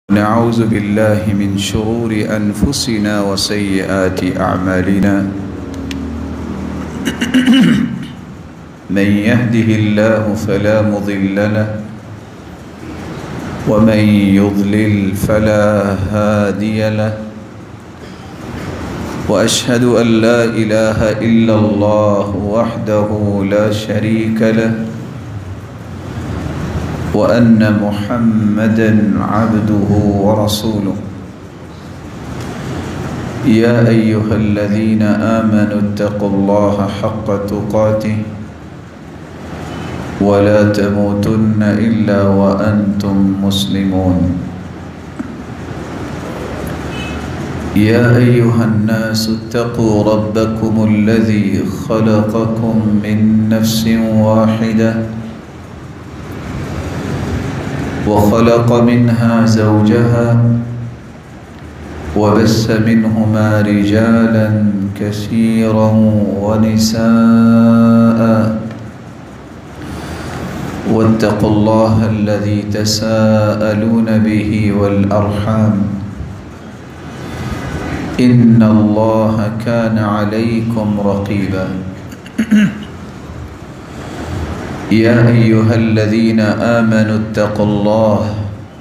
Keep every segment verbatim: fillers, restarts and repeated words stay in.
نعوذ بالله من شرور أنفسنا وسيئات أعمالنا من يهده الله فلا مضل له ومن يضلل فلا هادي له وأشهد أن لا إله إلا الله وحده لا شريك له وأن محمدًا عبده ورسوله يا أيها الذين آمنوا اتقوا الله حق تقاته ولا تموتن إلا وأنتم مسلمون يا أيها الناس اتقوا ربكم الذي خلقكم من نفس واحدة وخلق منها زوجها وبث منهما رجالا كثيرا ونساء واتقوا الله الذي تساءلون به والأرحام إن الله كان عليكم رقيبا يا أيها الذين آمنوا اتقوا الله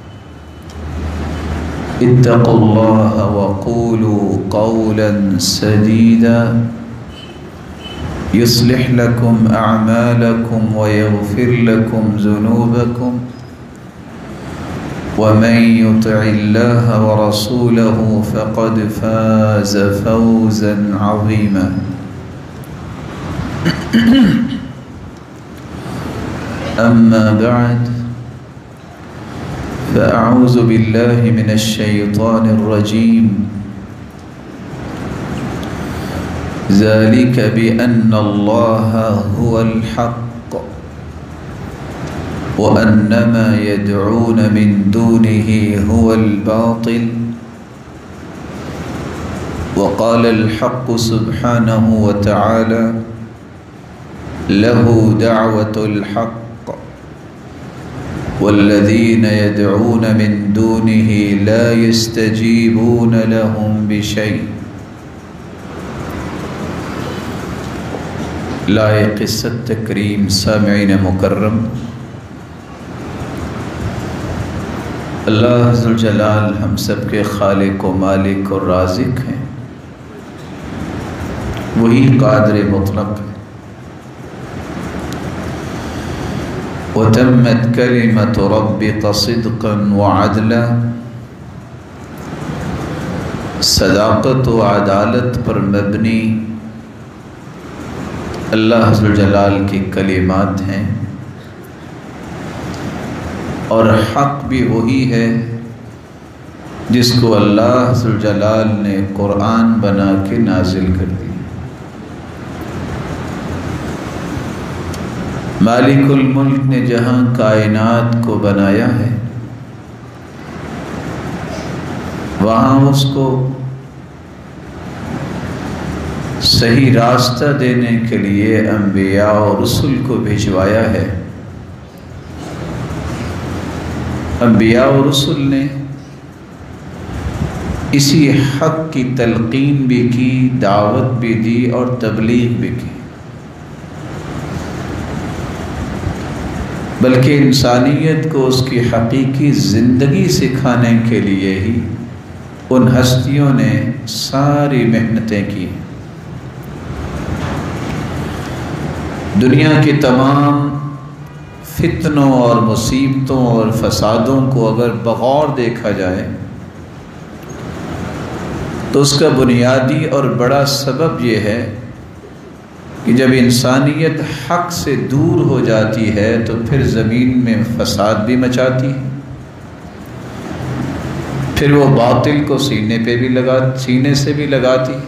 اتقوا الله وقولوا قولا سديدا يصلح لكم أعمالكم ويغفر لكم ذنوبكم ومن يطع الله ورسوله فقد فاز فوزا عظيما أما بعد فأعوذ بالله من الشيطان الرجيم ذلك بأن الله هو الحق وأن ما يدعون من دونه هو الباطل وقال الحق سبحانه وتعالى له دعوة الحق والذين يدعون من دونه لا يستجيبون لهم بشيء لائق قصت تکریم سامعین مکرم، اللہ ذوالجلال ہم سب کے خالق و مالک اور رازق ہیں، وہی قادر مطلق ہے۔ وتمت کلمۃ ربک صدقا وعدلا، صداقت و عدالت پر مبنی اللہ ذوالجلال کی کلمات ہیں، اور حق بھی وہی ہے جس کو اللہ ذوالجلال نے قرآن بنا کے نازل کر دی۔ مالک الملک نے جہاں کائنات کو بنایا ہے، وہاں اس کو صحیح راستہ دینے کے لیے انبیاء اور رسل کو بھیجوایا ہے۔ انبیاء اور رسل نے اسی حق کی تلقین بھی کی، دعوت بھی دی اور تبلیغ بھی کی، بلکہ انسانیت کو اس کی حقیقی زندگی سکھانے کے لیے ہی ان ہستیوں نے ساری محنتیں کی۔ دنیا کی تمام فتنوں اور مصیبتوں اور فسادوں کو اگر بغور دیکھا جائے تو اس کا بنیادی اور بڑا سبب یہ ہے کہ جب انسانیت حق سے دور ہو جاتی ہے تو پھر زمین میں فساد بھی مچاتی ہے، پھر وہ باطل کو سینے پہ بھی لگا سینے سے بھی لگاتی ہے،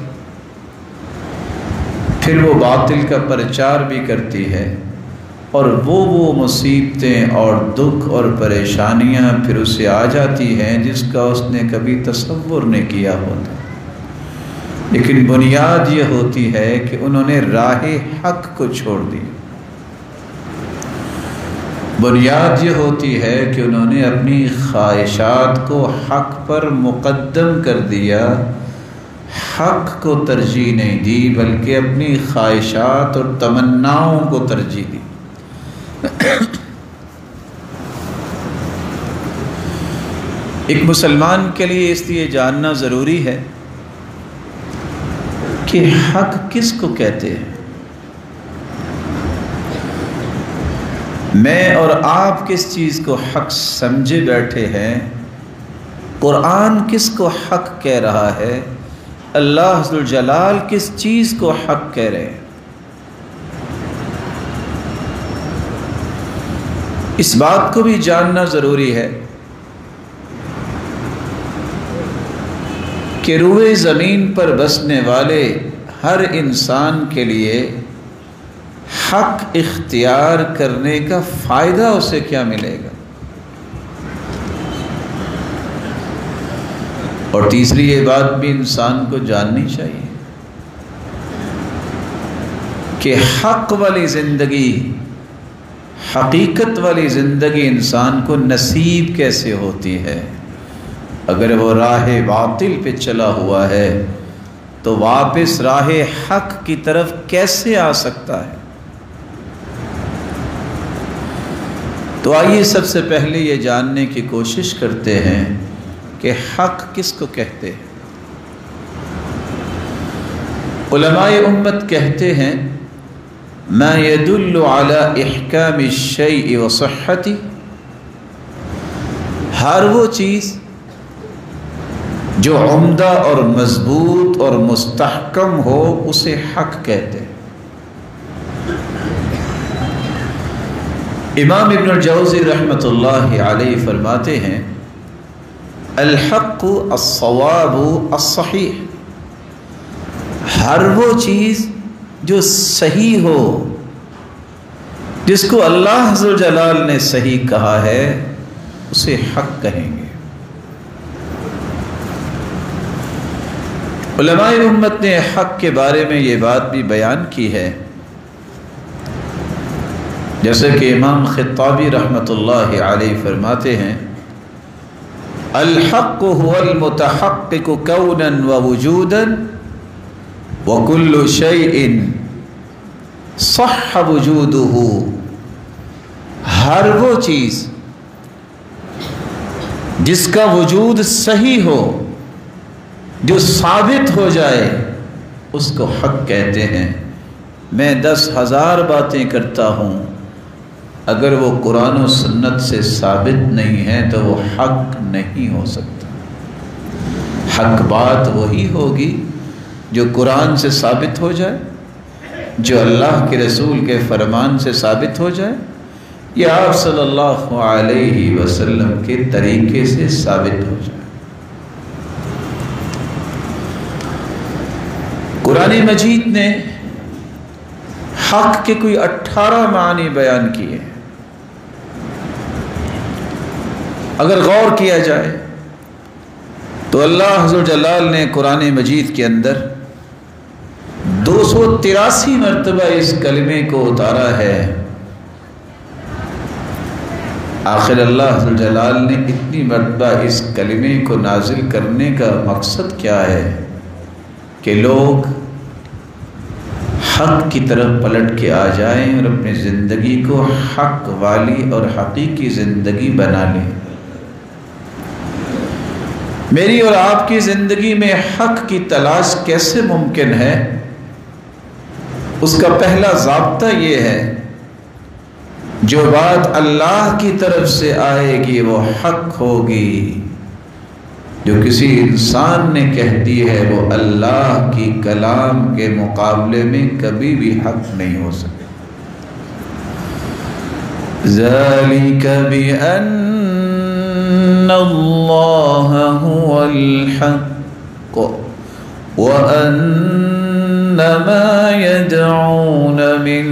پھر وہ باطل کا پرچار بھی کرتی ہے، اور وہ وہ مصیبتیں اور دکھ اور پریشانیاں پھر اسے آ جاتی ہیں جس کا اس نے کبھی تصور نہیں کیا ہوتا۔ لیکن بنیاد یہ ہوتی ہے کہ انہوں نے راہ حق کو چھوڑ دی۔ بنیاد یہ ہوتی ہے کہ انہوں نے اپنی خواہشات کو حق پر مقدم کر دیا، حق کو ترجیح نہیں دی بلکہ اپنی خواہشات اور تمناؤں کو ترجیح دی۔ ایک مسلمان کے لیے اس لیے جاننا ضروری ہے کہ حق کس کو کہتے ہیں۔ میں اور آپ کس چیز کو حق سمجھے بیٹھے ہیں، قرآن کس کو حق کہہ رہا ہے، اللہ ذوالجلال کس چیز کو حق کہہ رہے ہیں۔ اس بات کو بھی جاننا ضروری ہے کہ روئے زمین پر بسنے والے ہر انسان کے لیے حق اختیار کرنے کا فائدہ اسے کیا ملے گا، اور تیسری یہ بات بھی انسان کو جاننی چاہیے کہ حق والی زندگی، حقیقت والی زندگی انسان کو نصیب کیسے ہوتی ہے۔ اگر وہ راہ باطل پہ چلا ہوا ہے تو واپس راہ حق کی طرف کیسے آ سکتا ہے۔ تو آئیے سب سے پہلے یہ جاننے کی کوشش کرتے ہیں کہ حق کس کو کہتے ہیں۔ علماء امت کہتے ہیں ما يدل على احکام الشیء وصحتی، ہر وہ چیز جو عمدہ اور مضبوط اور مستحکم ہو اسے حق کہتے ہیں۔ امام ابن الجوزی رحمۃ اللہ علیہ فرماتے ہیں الحق الصواب الصحیح، ہر وہ چیز جو صحیح ہو، جس کو اللہ ذوالجلال نے صحیح کہا ہے، اسے حق کہیں گے۔ علماء امت نے حق کے بارے میں یہ بات بھی بیان کی ہے، جیسے کہ امام خطابی رحمۃ اللہ علیہ فرماتے ہیں الحق هو المتحقق كونا ووجودا وكل شيء صح وجوده، ہر وہ چیز جس کا وجود صحیح ہو، جو ثابت ہو جائے، اس کو حق کہتے ہیں۔ میں دس ہزار باتیں کرتا ہوں، اگر وہ قرآن و سنت سے ثابت نہیں ہے تو وہ حق نہیں ہو سکتا۔ حق بات وہی ہوگی جو قرآن سے ثابت ہو جائے، جو اللہ کے رسول کے فرمان سے ثابت ہو جائے، یا آپ صلی اللہ علیہ وسلم کے طریقے سے ثابت ہو جائے۔ قرآن مجید نے حق کے کوئی اٹھارہ معنی بیان کیے، اگر غور کیا جائے تو اللہ عز و جلال نے قرآن مجید کے اندر دو سو تراسی مرتبہ اس کلمے کو اتارا ہے۔ آخر اللہ عز و جلال نے اتنی مرتبہ اس کلمے کو نازل کرنے کا مقصد کیا ہے کہ لوگ حق کی طرف پلٹ کے آ جائیں اور اپنی زندگی کو حق والی اور حقیقی زندگی بنا لیں۔ میری اور آپ کی زندگی میں حق کی تلاش کیسے ممکن ہے؟ اس کا پہلا ضابطہ یہ ہے جو بات اللہ کی طرف سے آئے گی وہ حق ہوگی، جو کسی انسان نے کہہ دی ہے وہ اللہ کی کلام کے مقابلے میں کبھی بھی حق نہیں ہو سکتا۔ ذَلِكَ بِأَنَّ اللَّهَ هُوَ الْحَقُّ وَأَنَّ مَا يَدْعُونَ مِن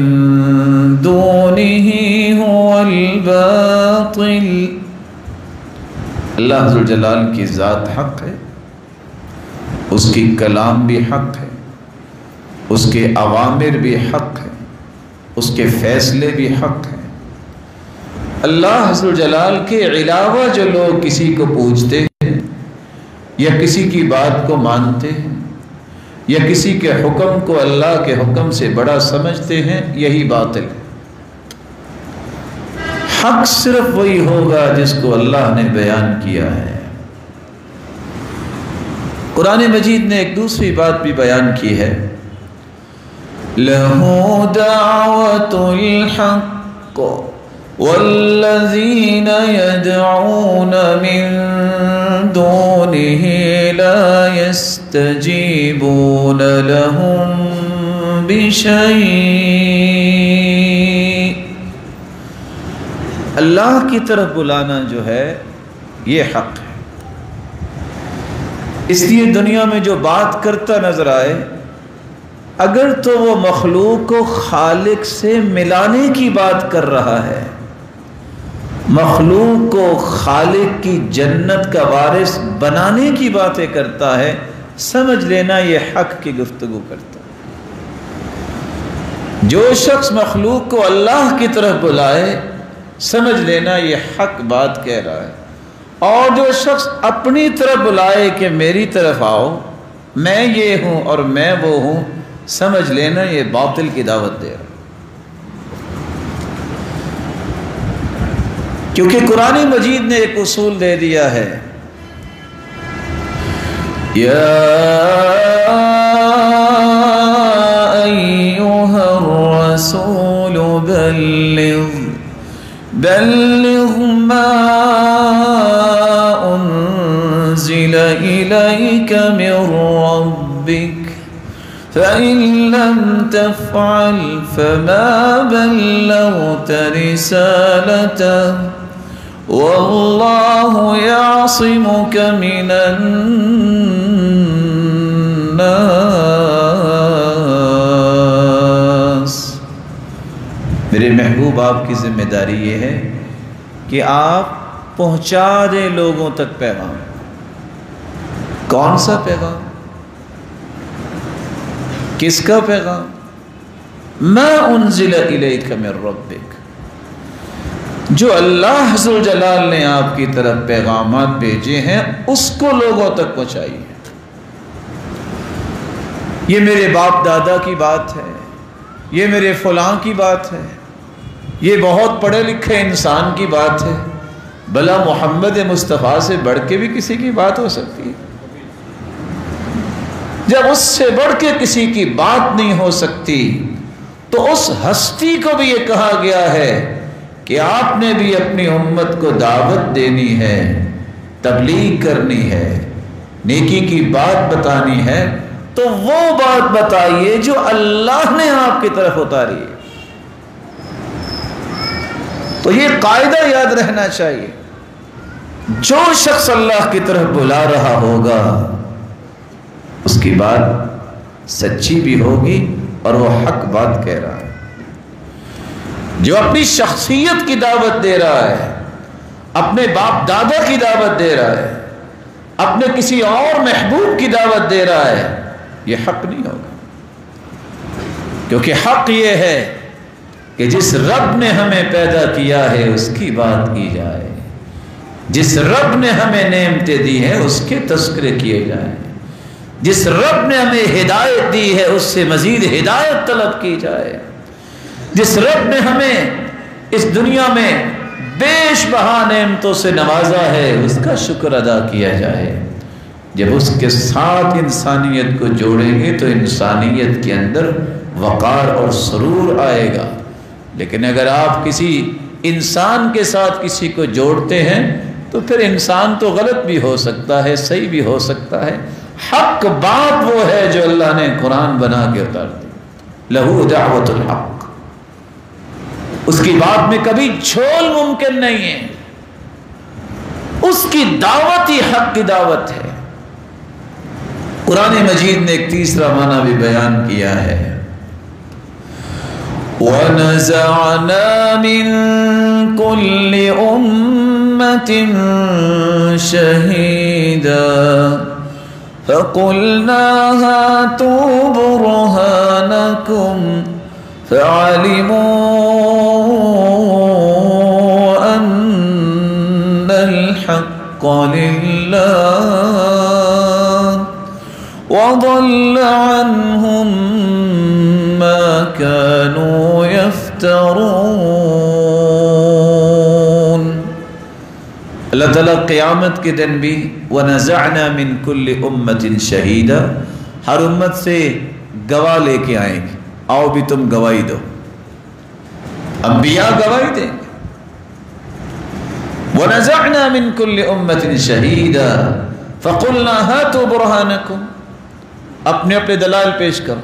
دُونِهِ هُوَ الْبَاطِلُ۔ اللہ ذوالجلال کی ذات حق ہے، اس کی کلام بھی حق ہے، اس کے اوامر بھی حق ہے، اس کے فیصلے بھی حق ہیں۔ اللہ عز و جلال کے علاوہ جو لوگ کسی کو پوجتے ہیں یا کسی کی بات کو مانتے ہیں یا کسی کے حکم کو اللہ کے حکم سے بڑا سمجھتے ہیں، یہی باطل ہے۔ حق صرف وہی ہوگا جس کو اللہ نے بیان کیا ہے۔ قرآن مجید نے ایک دوسری بات بھی بیان کی ہے، لَهُ دَعْوَةُ الْحَقِّ وَالَّذِينَ يَدْعُونَ مِن دُونِهِ لَا يَسْتَجِيبُونَ لَهُم بِشَيْءٍ۔ اللہ کی طرف بلانا جو ہے یہ حق ہے، اس لیے دنیا میں جو بات کرتا نظر آئے اگر تو وہ مخلوق کو خالق سے ملانے کی بات کر رہا ہے، مخلوق کو خالق کی جنت کا وارث بنانے کی باتیں کرتا ہے، سمجھ لینا یہ حق کی گفتگو کرتا ہے۔ جو شخص مخلوق کو اللہ کی طرف بلائے سمجھ لینا یہ حق بات کہہ رہا ہے، اور جو شخص اپنی طرف بلائے کہ میری طرف آؤ، میں یہ ہوں اور میں وہ ہوں، سمجھ لینا یہ باطل کی دعوت دے رہا ہے۔ کیونکہ قرآن مجید نے ایک اصول دے دیا ہے، یا ایھا الرسول بلغ بلغ ما انزل الیک من ربک فَإِن لَّمْ تَفْعَلْ فَمَا بَلَّغْتَ رِسَالَتَهُ وَاللَّهُ يَعْصِمُكَ مِنَ النَّاسِ۔ میرے محبوب، آپ کی ذمہ داری یہ ہے کہ آپ پہنچا دیں لوگوں تک پیغام۔ کون سا پیغام؟ کس کا پیغام؟ ما انزل الیک من ربک، جو اللہ عز و جلال نے آپ کی طرف پیغامات بھیجے ہیں اس کو لوگوں تک پہنچائیے۔ یہ میرے باپ دادا کی بات ہے، یہ میرے فلاں کی بات ہے، یہ بہت پڑھے لکھے انسان کی بات ہے، بھلا محمد مصطفیٰ سے بڑھ کے بھی کسی کی بات ہو سکتی ہے؟ جب اس سے بڑھ کے کسی کی بات نہیں ہو سکتی تو اس ہستی کو بھی یہ کہا گیا ہے کہ آپ نے بھی اپنی امت کو دعوت دینی ہے، تبلیغ کرنی ہے، نیکی کی بات بتانی ہے، تو وہ بات بتائیے جو اللہ نے آپ کی طرف اتاری ہے۔ تو یہ قاعدہ یاد رہنا چاہیے، جو شخص اللہ کی طرف بلا رہا ہوگا اس کی بات سچی بھی ہوگی اور وہ حق بات کہہ رہا ہے۔ جو اپنی شخصیت کی دعوت دے رہا ہے، اپنے باپ دادا کی دعوت دے رہا ہے، اپنے کسی اور محبوب کی دعوت دے رہا ہے، یہ حق نہیں ہوگا۔ کیونکہ حق یہ ہے کہ جس رب نے ہمیں پیدا کیا ہے اس کی بات کی جائے، جس رب نے ہمیں نعمتیں دی ہیں اس کے تذکرے کیے جائیں، جس رب نے ہمیں ہدایت دی ہے اس سے مزید ہدایت طلب کی جائے، جس رب نے ہمیں اس دنیا میں بیش بہا نعمتوں سے نوازا ہے اس کا شکر ادا کیا جائے۔ جب اس کے ساتھ انسانیت کو جوڑیں گے تو انسانیت کے اندر وقار اور سرور آئے گا۔ لیکن اگر آپ کسی انسان کے ساتھ کسی کو جوڑتے ہیں تو پھر انسان تو غلط بھی ہو سکتا ہے، صحیح بھی ہو سکتا ہے۔ حق بات وہ ہے جو اللہ نے قرآن بنا کے اتار دی، لہو دعوت الحق، اس کی بات میں کبھی جھول ممکن نہیں ہے، اس کی دعوت ہی حق کی دعوت ہے۔ قرآن مجید نے ایک تیسرا معنی بھی بیان کیا ہے، وَنَزَعْنَا مِن كُلِّ أُمَّةٍ شَهِيدًا فَقُلْنَا هَاتُوا بُرْهَانَكُمْ فَعَلِمُوا أن الحق لله وضل عنهم ما كانوا يفترون۔ اللہ تعالیٰ قیامت کے دن بھی وَنَزَعْنَا مِن كُلِّ أُمَّةٍ شَهِيدًا، ہر امت سے گواہ لے کے آئیں گے، آؤ بھی تم گواہی دو۔ انبیاء گواہی دیں گے۔ وَنَزَعْنَا مِن كُلِّ أُمَّةٍ شَهِيدًا فَقُلْنَا هَاتُوا بُرْهَانَكُمْ، اپنے اپنے دلائل پیش کرو۔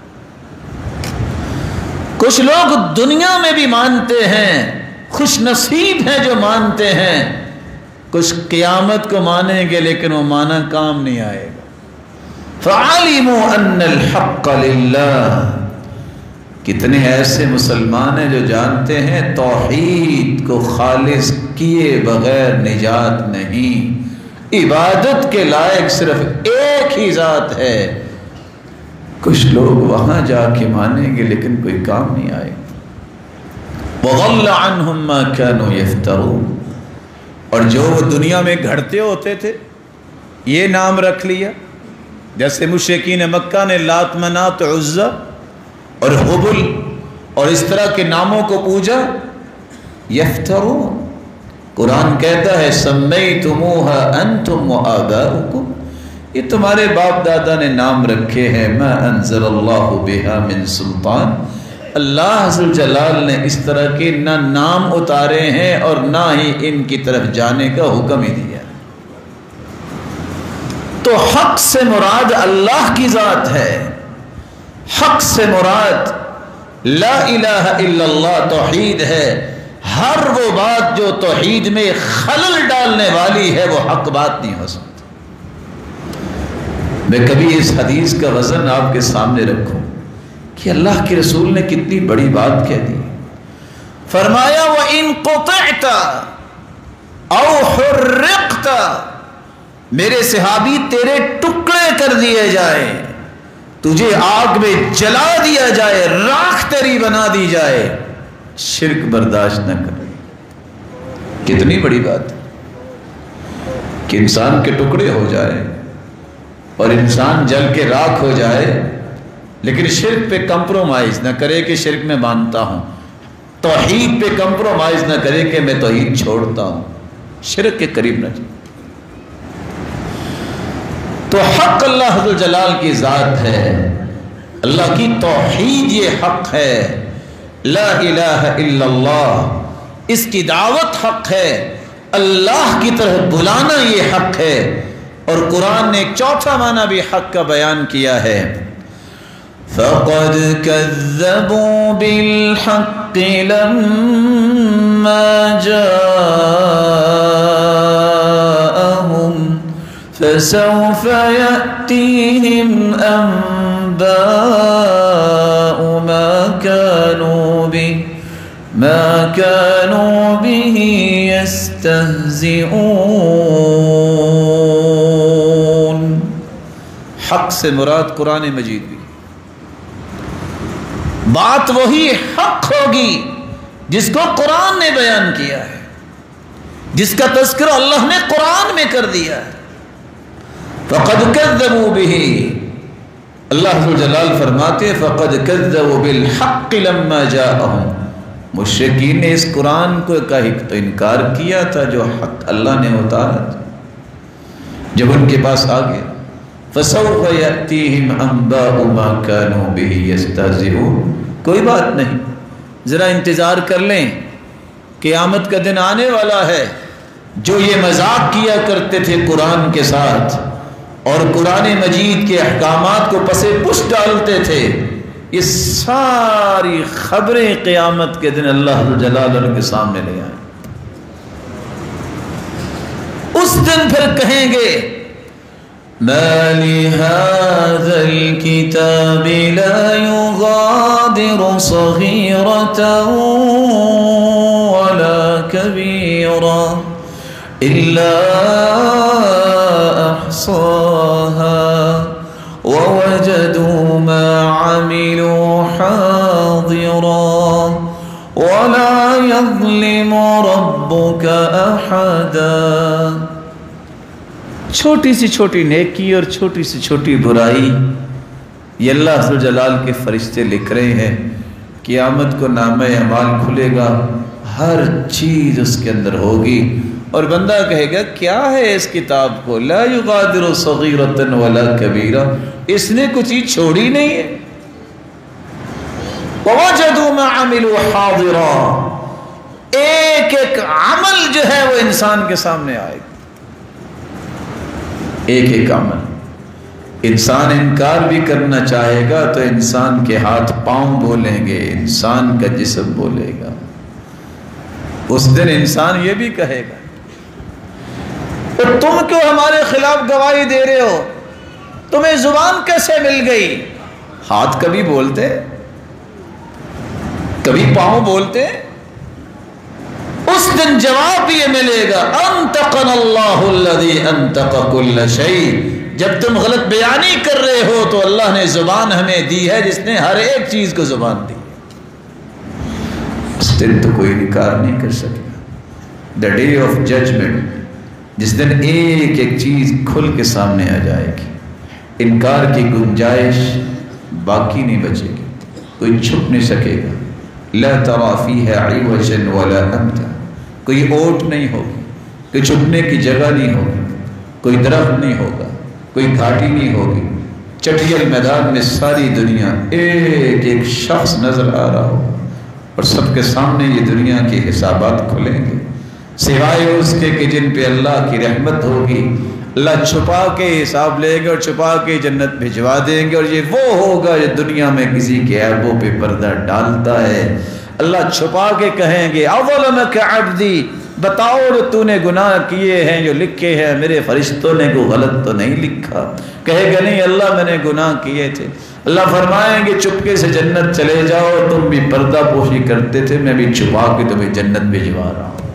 کچھ لوگ دنیا میں بھی مانتے ہیں، خوش نصیب ہیں جو مانتے ہیں، کچھ قیامت کو مانیں گے لیکن وہ مانا کام نہیں آئے گا۔ فَعَلِمُوا أَنَّ الْحَقَّ لِلَّهِ، کتنے ایسے مسلمان ہیں جو جانتے ہیں توحید کو خالص کیے بغیر نجات نہیں، عبادت کے لائق صرف ایک ہی ذات ہے۔ کچھ لوگ وہاں جا کے مانیں گے لیکن کوئی کام نہیں آئے گا۔ وَضَلَّ عَنْهُمْ مَا كَانُوا يَفْتَرُونَ، اور جو وہ دنیا میں گھڑتے ہوتے تھے یہ نام رکھ لیا، جیسے مشرکین مکہ نے لات منات عزا اور حبل اور اس طرح کے ناموں کو پوجا۔ یفترون، قرآن کہتا ہے سمیتموها انتم وآباؤکم، یہ تمہارے باپ دادا نے نام رکھے ہیں، ما انزل اللہ بها من سلطان، اللہ ذل جلال نے اس طرح کے نہ نام اتارے ہیں اور نہ ہی ان کی طرف جانے کا حکم ہی دیا۔ تو حق سے مراد اللہ کی ذات ہے، حق سے مراد لا الہ الا اللہ توحید ہے۔ ہر وہ بات جو توحید میں خلل ڈالنے والی ہے وہ حق بات نہیں ہو سکتی۔ میں کبھی اس حدیث کا وزن آپ کے سامنے رکھوں کہ اللہ کے رسول نے کتنی بڑی بات کہہ دی۔ فرمایا وَإِن قُطِعْتَ أَوْ حُرِّقْتَ، میرے صحابی تیرے ٹکڑے کر دیے جائیں، تجھے آگ میں جلا دیا جائے، راکھ تیری بنا دی جائے، شرک برداشت نہ کرے۔ کتنی بڑی بات ہے کہ انسان کے ٹکڑے ہو جائے اور انسان جل کے راکھ ہو جائے لیکن شرک پہ کمپرومائز نہ کرے کہ شرک میں مانتا ہوں، توحید پہ کمپرومائز نہ کرے کہ میں توحید چھوڑتا ہوں، شرک کے قریب نہ جائے۔ تو حق اللہ ذو جلال کی ذات ہے، اللہ کی توحید یہ حق ہے، لا الہ الا اللہ، اس کی دعوت حق ہے، اللہ کی طرف بلانا یہ حق ہے۔ اور قرآن نے ایک چوتھا معنی بھی حق کا بیان کیا ہے، فَقَدْ كَذَّبُوا بِالْحَقِّ لَمَّا جَاءَهُمْ فَسَوْفَ يَأْتِيهِمْ أَنْبَاءُ مَا كَانُوا بِهِ مَا كَانُوا بِهِ يَسْتَهْزِئُونَ۔ حق سے مراد قرآن مجید بھی، بات وہی حق ہوگی جس کو قرآن نے بیان کیا ہے، جس کا تذکرہ اللہ نے قرآن میں کر دیا ہے۔ فَقَدْ كَذَّبُوا بِهِ، اللہ ذو جلال فرماتے ہیں فَقَدْ كَذَّبُوا بِالْحَقِّ لَمَّا جَاءَهُمْ، مشرکین نے اس قرآن کو کا تو انکار کیا تھا جو حق اللہ نے اتارا تھا، جب ان کے پاس آ گیا فَسَوْفَ يَأْتِيهِمْ أَنْبَاءُ مَا كَانُوا بِهِ يَسْتَهْزِئُونَ۔ کوئی بات نہیں، ذرا انتظار کر لیں، قیامت کا دن آنے والا ہے، جو یہ مذاق کیا کرتے تھے قرآن کے ساتھ اور قرآن مجید کے احکامات کو پسے پش ڈالتے تھے، یہ ساری خبریں قیامت کے دن اللہ جلال ان کے سامنے لے آئیں۔ اس دن پھر کہیں گے ما لهذا الكتاب لا يغادر صغيرة ولا كبيرة إلا أحصاها ووجدوا ما عملوا حاضرا ولا يظلم ربك छोटी सी छोटी नेकी और छोटी सी छोटी बुराई, ये अल्लाह अज़्ज़ व जलाल के फरिश्ते लिख रहे हैं। क़यामत को नामे अमाल खुलेगा, हर चीज़ उसके अंदर होगी और बंदा कहेगा क्या है इस किताब को, ला युगादिरु सगीरतन वला कबीरा, इसने कुछ चीज़ छोड़ी नहीं है। ववजदू मा अमिलू हादिरा, एक एक अमल जो है वो इंसान के सामने आएगा, एक एक अमल। इंसान इनकार भी करना चाहेगा तो इंसान के हाथ पांव बोलेंगे, इंसान का जिस्म बोलेगा। उस दिन इंसान ये भी कहेगा तो तुम क्यों हमारे खिलाफ गवाही दे रहे हो, तुम्हें जुबान कैसे मिल गई। हाथ कभी बोलते, कभी पांव बोलते। उस दिन जवाब ये मिलेगा, अंतक़नल्लाहु अल्लज़ी अंतक़ कुल्ल शै। जब तुम गलत बयानी कर रहे हो तो अल्लाह ने जुबान हमें दी है, जिसने हर एक चीज को जुबान दी। उस दिन तो कोई इनकार नहीं कर सकेगा। द डे ऑफ जजमेंट, जिस दिन एक एक चीज खुल के सामने आ जाएगी, इनकार की गुंजाइश बाकी नहीं बचेगी, कोई छुप नहीं सकेगा। ला तरा फीहा इवजन वला अम्ता, कोई ओट नहीं होगी, कोई छुपने की जगह नहीं होगी, कोई दरख्त नहीं होगा, कोई घाटी नहीं होगी। चटियल मैदान में सारी दुनिया एक एक शख्स नजर आ रहा हो और सबके सामने ये दुनिया के हिसाबात खुलेंगे, सिवाय उसके कि जिन पे अल्लाह की रहमत होगी। अल्लाह छुपा के हिसाब लेंगे और छुपा के जन्नत भिजवा देंगे। और ये वो होगा जो दुनिया में किसी के ऐबों पे पर्दा डालता है। अल्लाह छुपा के कहेंगे, अवलमक अब्दी, बताओ जो तूने गुनाह किए हैं जो लिखे हैं, मेरे फरिश्तों ने को गलत तो नहीं लिखा। कहेगा नहीं अल्लाह मैंने गुनाह किए थे। अल्लाह फरमाएंगे चुपके से जन्नत चले जाओ, तुम भी पर्दा पोशी करते थे, मैं भी छुपा के तुम्हें जन्नत भिजवा रहा हूं।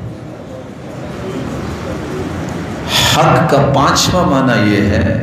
हक का पांचवा माना यह है,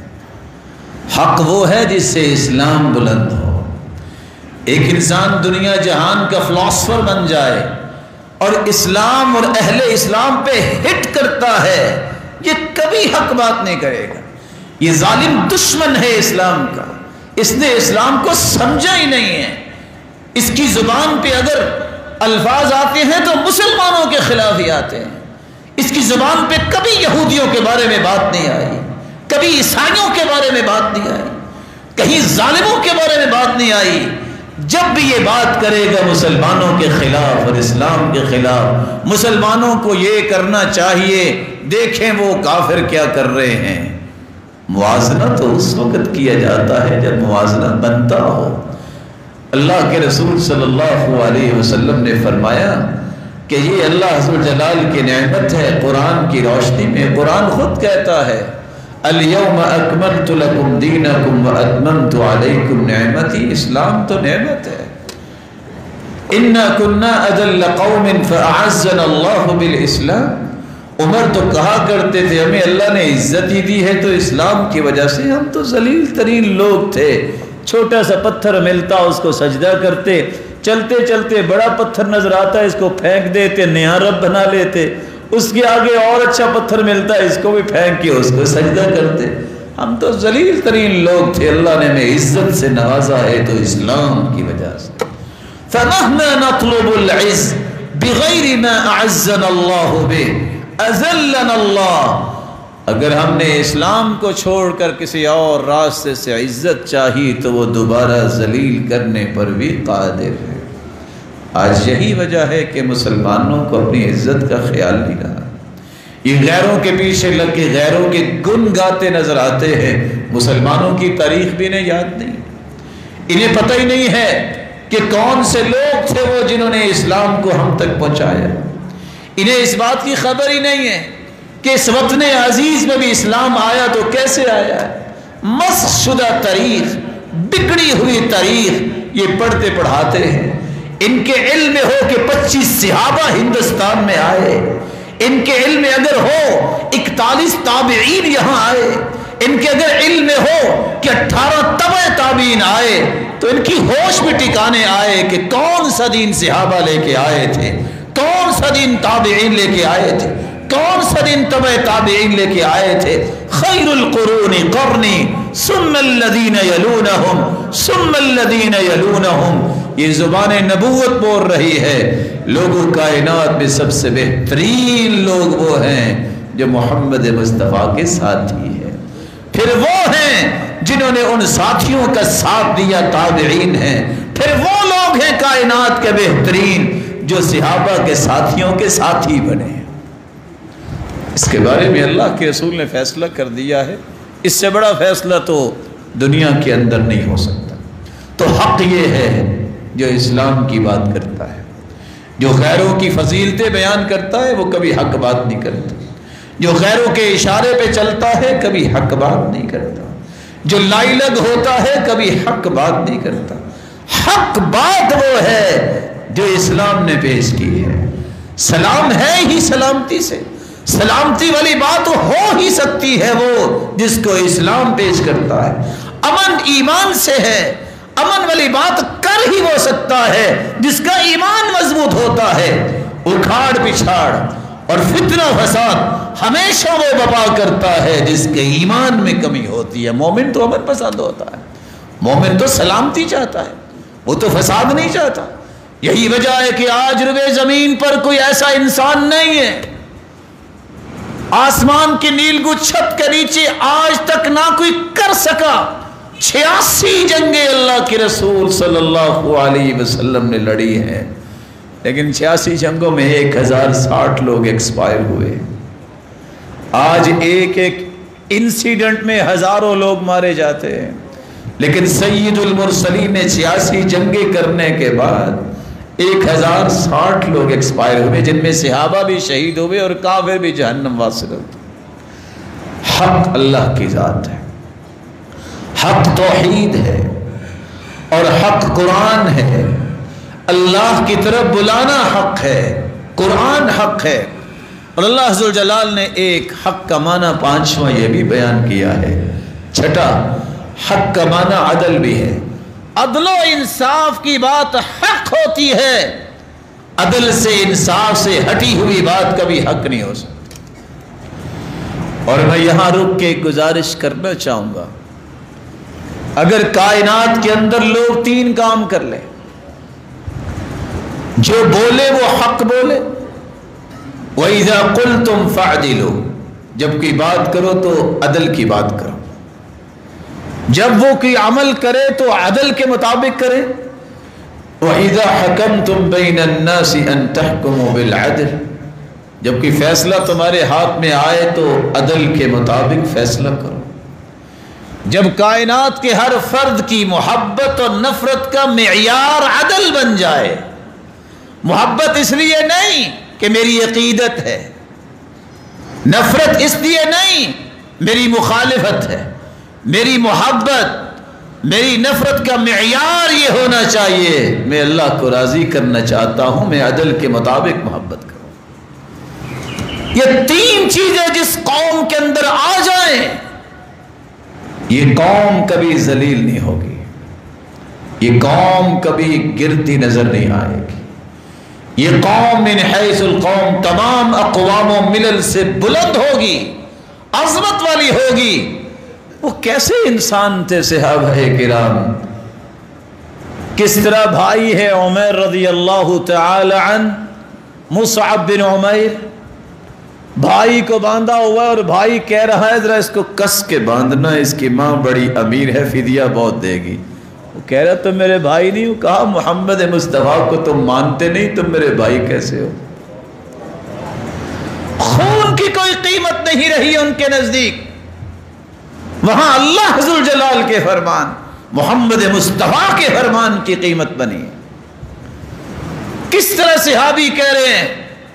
हक वो है जिससे इस्लाम बुलंद हो। एक इंसान दुनिया जहान का फिलॉसफर बन जाए और इस्लाम और अहले इस्लाम पे हिट करता है, ये कभी हक बात नहीं करेगा। ये जालिम दुश्मन है इस्लाम का, इसने इस्लाम को समझा ही नहीं है। इसकी जुबान पे अगर अल्फाज आते हैं तो मुसलमानों के खिलाफ ही आते हैं। इसकी जुबान पे कभी यहूदियों के बारे में बात नहीं आई, कभी ईसाइयों के बारे में बात नहीं आई, कहीं जालिमों के बारे में बात नहीं आई। जब भी ये बात करेगा मुसलमानों के खिलाफ और इस्लाम के खिलाफ, मुसलमानों को ये करना चाहिए, देखें वो काफिर क्या कर रहे हैं। मुआजना तो उस वक्त किया जाता है जब मुआजना बनता हो। अल्लाह के रसूल सल्लल्लाहु अलैहि वसल्लम ने फरमाया कि ये अल्लाह अज़्ज़ व जलाल की नेमत है। कुरान की रोशनी में कुरान खुद कहता है, अल-यौम अकमलतु लकुम दीनकुम व अतममतु अलैकुम नेमती। इस्लाम तो नेमत है। इन्ना कुन्ना अदल्ल कौमिन फअअज़्ज़ना अल्लाहु बिल इस्लाम। उमर तो कहा करते थे हमें अल्लाह ने इज्जत ही दी है तो इस्लाम की वजह से, हम तो जलील तरीन लोग थे। छोटा सा पत्थर मिलता उसको सजदा करते, चलते चलते बड़ा पत्थर नजर आता है इसको फेंक देते, नया रब बना लेते। उसके आगे और अच्छा पत्थर मिलता है इसको भी फेंक के उसको सजदा करते। हम तो जलील तरीन लोग थे, अल्लाह ने हमें इज्जत से नवाजा है तो इस्लाम की वजह से। फनहनु नतलुबुल इज़्ज़ बिगैरि मा अअज़्ज़ना अल्लाहु बिह अज़ल्लना अल्लाह। अगर हमने इस्लाम को छोड़कर किसी और रास्ते से इज्जत चाही तो वो दोबारा जलील करने पर भी कादिर है। आज यही वजह है कि मुसलमानों को अपनी इज्जत का ख्याल नहीं रहा। ये गैरों के पीछे लग के गैरों के गुन गाते नजर आते हैं। मुसलमानों की तारीख भी इन्हें याद नहीं, इन्हें पता ही नहीं है कि कौन से लोग थे वो जिन्होंने इस्लाम को हम तक पहुंचाया। इन्हें इस बात की खबर ही नहीं है कि इस वतन अजीज में भी इस्लाम आया तो कैसे आया। मस्शुदा तारीख, बिगड़ी हुई तारीख ये पढ़ते पढ़ाते हैं। इनके इल्म में हो कि पच्चीस सहाबा हिंदुस्तान में आए, इनके इल्म में अगर हो इकतालीस ताबईन यहाँ आए, इनके अगर इल्म में हो कि अठारह तबे ताबीन आए, तो इनकी होश में टिकाने आए कि कौन सा दीन सहाबा लेके आए थे, कौन सा दीन ताबईन लेके आए थे, कौन सा दिन तबे ताबीन लेके आए थे? खैरुल कुरूनी करनी सुम्मल्लज़ीना यलूनहुम सुम्मल्लज़ीना यलूनहुम। ये जुबान नबूवत बोल रही है, लोगों कायनात में सबसे बेहतरीन लोग वो हैं जो मोहम्मद मुस्तफ़ा के साथी है, फिर वो हैं जिन्होंने उन साथियों का साथ दिया, ताबीन हैं, फिर वो लोग हैं कायनात के बेहतरीन जो सहाबा के साथियों के साथी बने। इसके बारे में अल्लाह के रसूल ने फैसला कर दिया है, इससे बड़ा फैसला तो दुनिया के अंदर नहीं हो सकता। तो हक ये है जो इस्लाम की बात करता है, जो गैरों की फजीलतें बयान करता है वो कभी हक बात नहीं करता, जो गैरों के इशारे पे चलता है कभी हक बात नहीं करता, जो लाइलग होता है कभी हक बात नहीं करता। हक बात वो है जो इस्लाम ने पेश की है। सलाम है ही सलामती से, सलामती वाली बात हो ही सकती है वो जिसको इस्लाम पेश करता है। अमन ईमान से है, अमन वाली बात कर ही वो सकता है जिसका ईमान मजबूत होता है। उखाड़ पिछाड़ और फितना फसाद हमेशा वो बपा करता है जिसके ईमान में कमी होती है। मोमिन तो अमन पसंद होता है, मोमिन तो सलामती चाहता है, वो तो फसाद नहीं चाहता। यही वजह है कि आज रुबे जमीन पर कोई ऐसा इंसान नहीं है, आसमान की नीलगुज छत के नीचे आज तक ना कोई कर सका। छियासी जंगे अल्लाह के रसूल सल्लल्लाहु अलैहि वसल्लम ने लड़ी है, लेकिन छियासी जंगों में एक हजार साठ लोग एक्सपायर हुए। आज एक एक इंसिडेंट में हजारों लोग मारे जाते हैं, लेकिन सैयदुल मुरसलीन ने छियासी जंगे करने के बाद एक हजार साठ लोग एक्सपायर हुए, जिनमें सहाबा भी शहीद हुए और काफिर भी जहन्नम वासिल होते। हक अल्लाह की जात है, हक तौहीद है और हक कुरान है। अल्लाह की तरफ बुलाना हक है, कुरान हक है। और अल्लाह अज़्ज़ल जलाल ने एक हक का माना पांचवा ये भी बयान किया है। छठा, हक का माना अदल भी है। अदलो इंसाफ की बात हक होती है, अदल से इंसाफ से हटी हुई बात कभी हक नहीं हो सकती। और मैं यहां रुक के गुजारिश करना चाहूंगा, अगर कायनात के अंदर लोग तीन काम कर ले, जो बोले वो हक बोले, वइज़ा क़ुल्तुम फ़अदिलू, जब कोई बात करो तो अदल की बात करो, जब वो कोई अमल करे तो अदल के मुताबिक करे। वइज़ा हकमतुम बैनन्नासि अन तहकुमू बिलअदल, जब कोई फैसला तुम्हारे हाथ में आए तो अदल के मुताबिक फैसला करो। जब कायनात के हर फर्द की मोहब्बत और नफरत का मेयार अदल बन जाए, मोहब्बत इसलिए नहीं कि मेरी अकीदत है, नफरत इसलिए नहीं मेरी मुखालिफत है, मेरी मोहब्बत मेरी नफरत का मेयार ये होना चाहिए मैं अल्लाह को राजी करना चाहता हूं, मैं अदल के मुताबिक मोहब्बत करूं। ये तीन चीजें जिस कौम के अंदर आ जाए, ये कौम कभी जलील नहीं होगी, ये कौम कभी गिरती नजर नहीं आएगी। ये कौम मिन हैसुल कौम तमाम अक़वाम व मिलल से बुलंद होगी, अज़मत वाली होगी। वो कैसे इंसान थे सहाबाए किराम, किस तरह भाई है उमर रज़ी अल्लाह तआला अन्हु, मुसअब बिन उमैर, भाई को बांधा हुआ और भाई कह रहा है जरा इसको कस के बांधना, इसकी माँ बड़ी अमीर है, फिदिया बहुत देगी। वो कह रहा तुम मेरे भाई नहीं हो। कहा मोहम्मद मुस्तफ़ा को तुम मानते नहीं, तुम मेरे भाई कैसे हो? खून की कोई कीमत नहीं रही उनके नजदीक, वहां अल्लाह अज़्ज़ल जलाल के फरमान, मोहम्मद मुस्तफ़ा के फरमान की कीमत बनी। किस तरह सहाबी कह रहे हैं,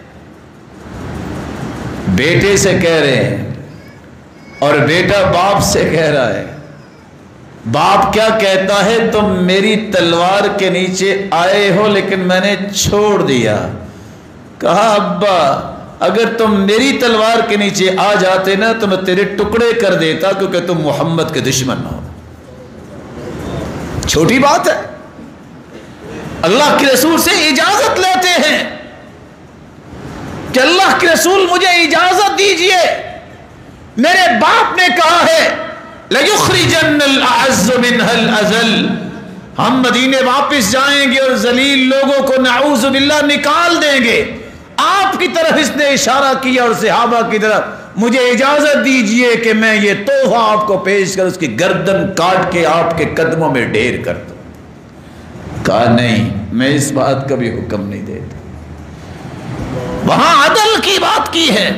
बेटे से कह रहे हैं और बेटा बाप से कह रहा है। बाप क्या कहता है, तुम मेरी तलवार के नीचे आए हो लेकिन मैंने छोड़ दिया। कहा अब्बा अगर तुम मेरी तलवार के नीचे आ जाते ना तो मैं तेरे टुकड़े कर देता, क्योंकि तुम मोहम्मद के दुश्मन हो। छोटी बात है, अल्लाह के रसूल से इजाजत लेते हैं کہ اللہ کے رسول مجھے اجازت دیجئے، میرے باپ نے کہا ہے لَيُخْرِجَنَّ الْأَعَزُّ مِنْهَا الْأَذَلَّ، ہم مدینے واپس جائیں گے اور ذلیل لوگوں کو نعوذ باللہ نکال دیں گے۔ آپ کی طرف اس نے اشارہ کیا اور صحابہ کی طرف، مجھے اجازت دیجئے کہ میں یہ تحفہ آپ کو پیش کر اس کی گردن کاٹ کے آپ کے قدموں میں ڈھیر کر دوں۔ کہا نہیں، میں اس بات کا بھی حکم نہیں دیتا۔ وہاں عدل کی بات کی ہے،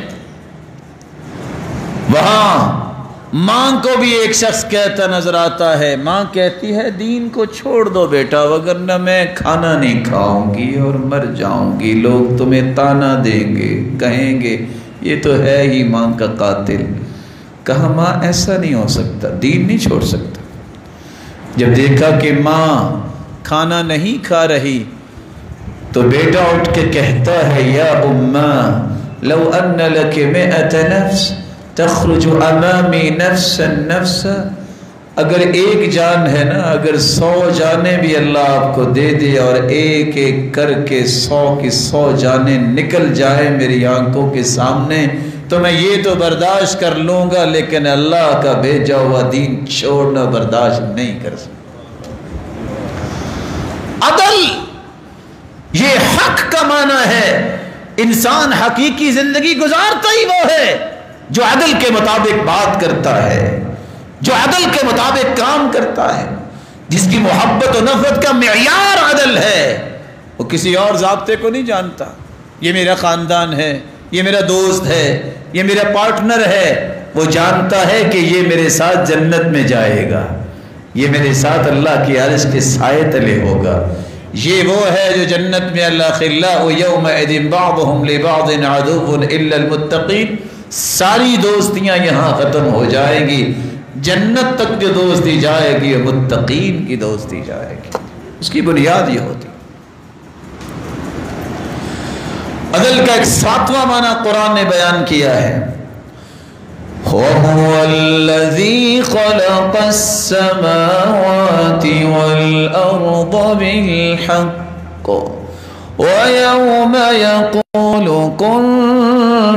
وہاں ماں کو بھی ایک شخص کہتا نظر آتا ہے، ماں کہتی ہے دین کو چھوڑ دو بیٹا، وگرنہ میں کھانا نہیں کھاؤں گی اور مر جاؤں گی، لوگ تمہیں تانا دیں گے، کہیں گے یہ تو ہے ہی ماں کا قاتل۔ کہا ماں ایسا نہیں ہو سکتا، دین نہیں چھوڑ سکتا۔ جب دیکھا کہ ماں کھانا نہیں کھا رہی تو بیٹا اٹھ کے کہتا ہے یا اماں لو ان لک مئۃ نفس تخرج امامی نفسا نفسا، اگر ایک جان ہے نا، اگر سو جانیں بھی اللہ آپ کو دے دے اور ایک ایک کر کے سو کی سو جانیں نکل جائے میری آنکھوں کے سامنے تو میں یہ تو برداشت کر لوں گا، لیکن اللہ کا بھیجا ہوا دین چھوڑنا برداشت نہیں کر سکتا۔ عدل یہ حق کا معنی ہے، انسان حقیقی زندگی گزارتا ہی وہ ہے جو عدل کے مطابق بات کرتا ہے، جو عدل کے مطابق کام کرتا ہے، جس کی محبت و نفرت کا معیار عدل ہے۔ وہ کسی اور ضابطے کو نہیں جانتا، یہ میرا خاندان ہے، یہ میرا دوست ہے، یہ میرا پارٹنر ہے، وہ جانتا ہے کہ یہ میرے ساتھ جنت میں جائے گا، یہ میرے ساتھ اللہ کی عرش کے سائے تلے ہوگا، یہ وہ ہے جو جنت میں الاخلاء یومئذ بعضهم لبعض عدو الا المتقین، ساری دوستیاں یہاں ختم ہو جائیں گی، جنت تک جو دوستی جائے گی وہ متقین کی دوستی جائے گی۔ اس کی بنیاد یہ ہوتی۔ عدل کا ایک ساتواں معنی قرآن نے بیان کیا ہے، وَهُوَ الَّذِي خَلَقَ السَّمَاوَاتِ وَالْأَرْضَ بِالْحَقِّ وَيَوْمَ يَقُولُ كُن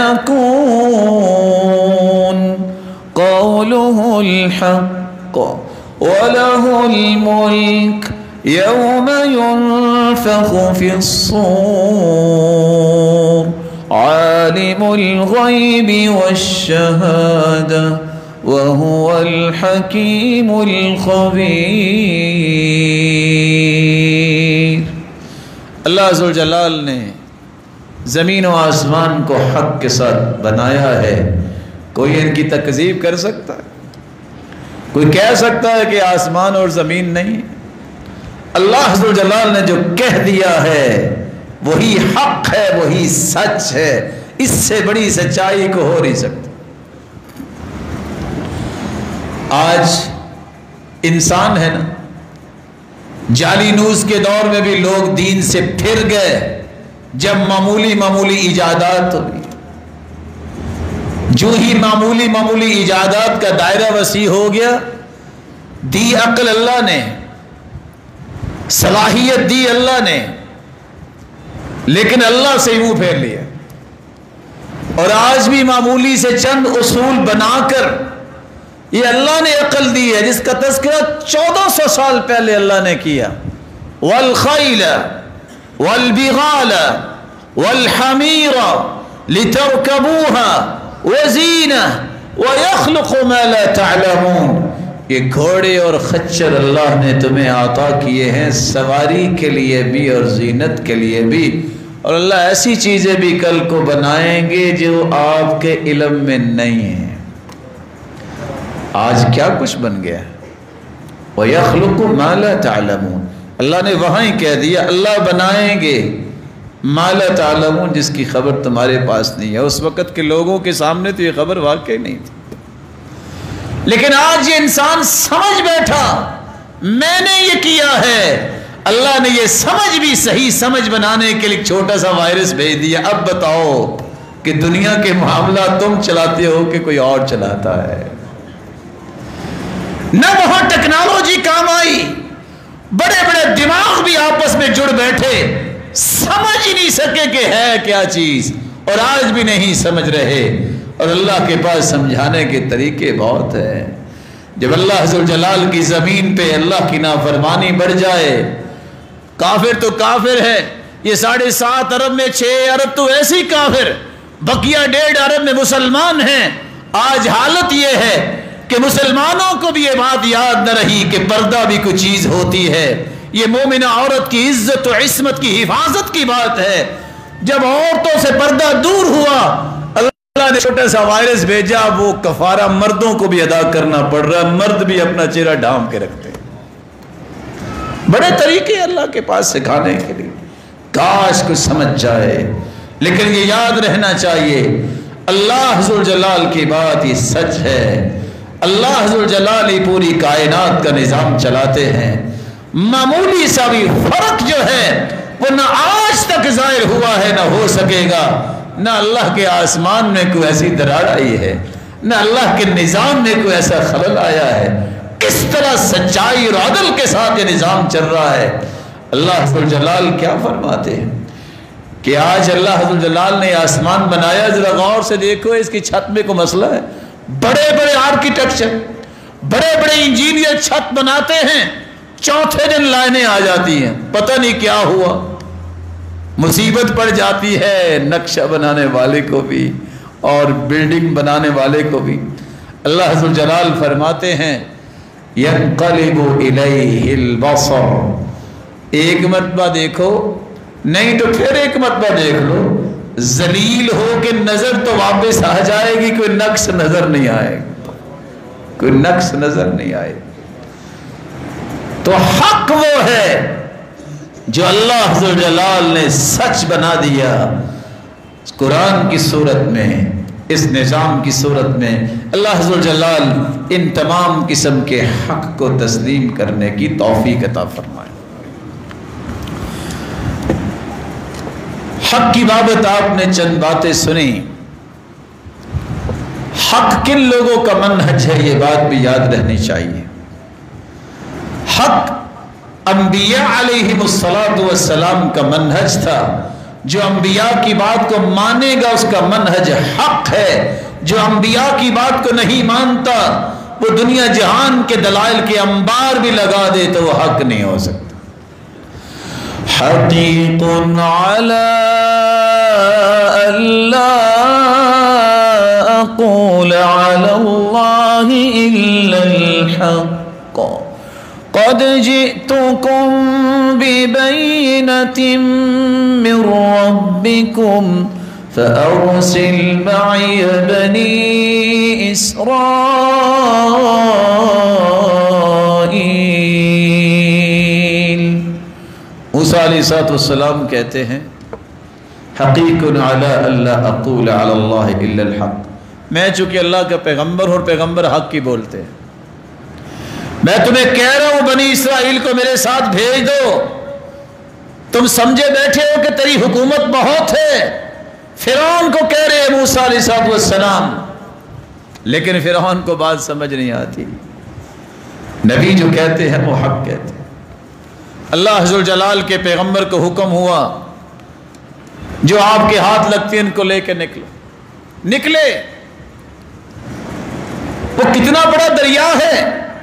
فَيَكُونُ قَوْلُهُ الْحَقُّ وَلَهُ الْمُلْكُ يَوْمَ يُنفَخُ فِي الصُّورِ عالم الغیب والشہادہ وہو الحکیم الخبیر۔ اللہ عز و جلال نے زمین و آسمان کو حق کے ساتھ بنایا ہے، کوئی ان کی تکذیب کر سکتا ہے؟ کوئی کہہ سکتا ہے کہ آسمان اور زمین نہیں؟ اللہ عز و جلال نے جو کہہ دیا ہے وہی حق ہے، وہی سچ ہے، اس سے بڑی سچائی کو ہو نہیں سکتا۔ آج انسان ہے نا، جعلی نیوز کے دور میں بھی لوگ دین سے پھر گئے، جب معمولی معمولی ایجادات ہوئی، جو ہی معمولی معمولی ایجادات کا دائرہ وسیع ہو گیا، دی عقل اللہ نے، صلاحیت دی اللہ نے، لیکن اللہ سے منہ پھیر لیا، اور آج بھی معمولی سے چند اصول بنا کر یہ اللہ نے عقل دی ہے جس کا تذکرہ چودہ سو سال پہلے اللہ نے کیا، والخیل والبغال والحمیر لترکبوها وزینہ ویخلق ما لا تعلمون، یہ گھوڑے اور خچر اللہ نے تمہیں عطا کیے ہیں سواری کے لیے بھی اور زینت کے لیے بھی، اور اللہ ایسی چیزیں بھی کل کو بنائیں گے جو آپ کے علم میں نہیں ہیں۔ آج کیا کچھ بن گیا ہے، وَيَخْلُقُ مَا لَا تَعْلَمُونَ، اللہ نے وہاں ہی کہہ دیا اللہ بنائیں گے مَا لَا تَعْلَمُونَ، جس کی خبر تمہارے پاس نہیں ہے۔ اس وقت کے لوگوں کے سامنے تو یہ خبر واقعی نہیں تھی، لیکن آج یہ انسان سمجھ بیٹھا میں نے یہ کیا ہے، اللہ نے یہ سمجھ بھی صحیح سمجھ بنانے کے لیے چھوٹا سا وائرس بھیج دیا۔ اب بتاؤ کہ دنیا کے معاملات تم چلاتے ہو کہ کوئی اور چلاتا ہے؟ نہ وہاں ٹیکنالوجی کام آئی، بڑے بڑے دماغ بھی آپس میں جڑ بیٹھے، سمجھ ہی نہیں سکے کہ ہے کیا چیز۔ اور آج بھی نہیں سمجھ رہے، اور اللہ کے پاس سمجھانے کے طریقے بہت ہیں۔ جب اللہ ذوالجلال کی زمین پہ اللہ کی نافرمانی بڑھ جائے، کافر تو کافر ہے، یہ ساڑھے سات ارب میں چھ ارب تو ایسی کافر، بقیہ ڈیڑھ ارب میں مسلمان ہیں۔ آج حالت یہ ہے کہ مسلمانوں کو بھی یہ بات یاد نہ رہی کہ پردہ بھی کوئی چیز ہوتی ہے، یہ مومنہ عورت کی عزت و عصمت کی حفاظت کی بات ہے۔ جب عورتوں سے پردہ دور ہوا، اللہ نے چھوٹا سا وائرس بھیجا، وہ کفارہ مردوں کو بھی ادا کرنا پڑ رہا ہے، مرد بھی اپنا چہرہ ڈھانپ کے رکھتے ہیں۔ بڑے طریقے اللہ کے پاس سکھانے کے لیے، کاش کچھ سمجھ جائے، لیکن یہ یاد رہنا چاہیے اللہ ذوالجلال کی بات یہ سچ ہے۔ اللہ ذوالجلال ہی پوری کائنات کا نظام چلاتے ہیں۔ معمولی سا بھی فرق جو ہے وہ نہ آج تک ظاہر ہوا ہے، نہ ہو سکے گا، نہ اللہ کے آسمان میں کوئی ایسی دراڑ آئی ہے، نہ اللہ کے نظام میں کوئی ایسا خلل آیا ہے۔ کس طرح سچائی اور عدل کے ساتھ یہ نظام چل رہا ہے۔ اللہ ذوالجلال کیا فرماتے ہیں کہ آج اللہ ذوالجلال نے آسمان بنایا، ذرا غور سے دیکھو اس کی چھت میں کوئی مسئلہ ہے؟ بڑے بڑے آرکیٹیکچر، بڑے بڑے انجینئر چھت بناتے ہیں، چوتھے دن لائنیں آ جاتی ہیں، پتہ نہیں کیا ہوا، مصیبت پڑ جاتی ہے نقشہ بنانے والے کو بھی اور بلڈنگ بنانے والے کو بھی۔ اللہ ذوالجلال فرماتے ہیں يَنْقَلِبُ إِلَيْهِ الْبَصَرُ، ایک مرتبہ دیکھو، نہیں تو پھر ایک مرتبہ دیکھ لو، ذلیل ہو کہ نظر تو واپس آ جائے گی، کوئی نقص نظر نہیں آئے گا، کوئی نقص نظر نہیں آئے گا۔ تو حق وہ ہے جو اللہ ذوالجلال نے سچ بنا دیا قرآن کی صورت میں، اس نظام کی صورت میں۔ اللہ ذوالجلال ان تمام قسم کے حق کو تسلیم کرنے کی توفیق عطا فرمائے۔ حق کی بابت آپ نے چند باتیں سنی، حق کن لوگوں کا منہج ہے یہ بات بھی یاد رہنی چاہیے۔ حق انبیاء علیہم الصلاۃ والسلام کا منہج تھا، جو انبیاء کی بات کو مانے گا اس کا منہج حق ہے، جو انبیاء کی بات کو نہیں مانتا وہ دنیا جہان کے دلائل کے انبار بھی لگا دے تو وہ حق نہیں ہو سکتا۔ حقیق علی اللہ اقول علی اللہ الا الحق قد جئتكم ببينة من ربكم فأرسل معي بني إسرائيل۔ موسیٰ علیہ السلام کہتے ہیں حقیق علی اللہ اقول علی اللہ الا الحق، میں چونکہ اللہ کا پیغمبر اور پیغمبر حق کی بولتے ہیں، میں تمہیں کہہ رہا ہوں بنی اسرائیل کو میرے ساتھ بھیج دو۔ تم سمجھے بیٹھے ہو کہ تیری حکومت بہت ہے، فرعون کو کہہ رہے ہیں موسیٰ علیہ السلام، لیکن فرعون کو بات سمجھ نہیں آتی۔ نبی جو کہتے ہیں وہ حق کہتے ہیں۔ اللہ ذوالجلال کے پیغمبر کو حکم ہوا جو آپ کے ہاتھ لگتے ہیں ان کو لے کے نکلو، نکلے۔ وہ کتنا بڑا دریا ہے،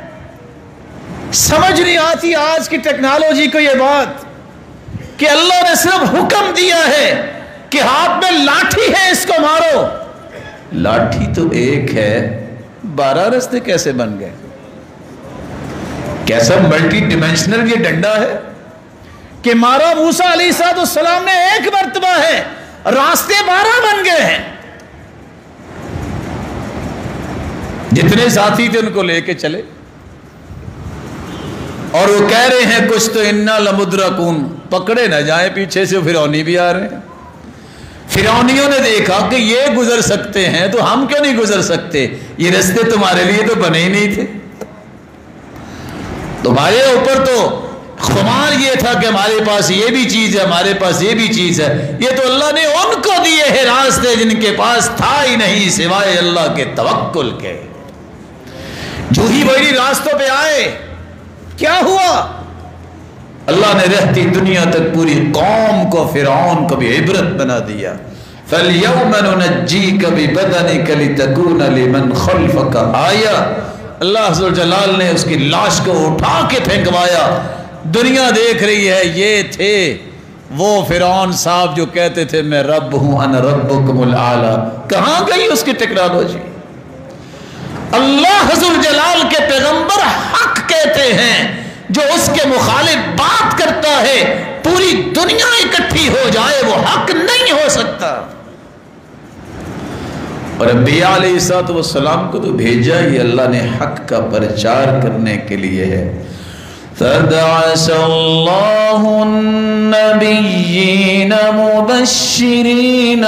سمجھ نہیں آتی آج کی ٹیکنالوجی کو یہ بات کہ اللہ نے صرف حکم دیا ہے کہ ہاتھ میں لاٹھی ہے اس کو مارو۔ لاٹھی تو ایک ہے، بارہ رستے کیسے بن گئے؟ کیسا ملٹی ڈیمینشنل یہ ڈنڈا ہے کہ مارا موسیٰ علیہ السلام نے ایک مرتبہ ہے، راستے بارہ بن گئے ہیں۔ جتنے ساتھی تھے ان کو لے کے چلے اور وہ کہہ رہے ہیں کچھ تو انا لمدرکون، پکڑے نہ جائیں پیچھے سے فرعونی بھی آ رہے ہیں۔ فرعونیوں نے دیکھا کہ یہ گزر سکتے ہیں تو ہم کیوں نہیں گزر سکتے، یہ رستے تمہارے لیے تو بنے ہی نہیں تھے، تمہارے اوپر تو خمار یہ تھا کہ ہمارے پاس یہ بھی چیز ہے، ہمارے پاس یہ بھی چیز ہے، یہ تو اللہ نے ان کو دیے ہیں راستے جن کے پاس تھا ہی نہیں سوائے اللہ کے توکل کے۔ جو ہی وہی راستوں پہ آئے کیا ہوا؟ اللہ نے رہتی دنیا تک پوری قوم کو، فرعون کو بھی عبرت بنا دیا۔ فَالْيَوْمَ نُنَجِّيكَ بِبَدَنِكَ لِتَكُونَ لِمَنْ خَلْفَكَ آیَةً۔ اللہ عز و جلال نے اس کی لاش کو اٹھا کے پھینکوایا۔ دنیا دیکھ رہی ہے یہ تھے وہ فرعون صاحب جو کہتے تھے میں رب ہوں، انا ربکم الاعلی۔ کہاں گئی اس کی ٹیکنالوجی؟ اللہ عز و جلال کے پیغمبر حق کہتے ہیں، جو اس کے مخالف بات کرتا ہے پوری دنیا اکٹھی ہو جائے وہ حق نہیں ہو سکتا۔ اور انبیاء علیہ الصلوۃ والسلام کو تو بھیجا ہی اللہ نے حق کا پرچار کرنے کے لیے ہے۔ فَبَعَثَ اللَّهُ النَّبِيِّينَ مُبَشِّرِينَ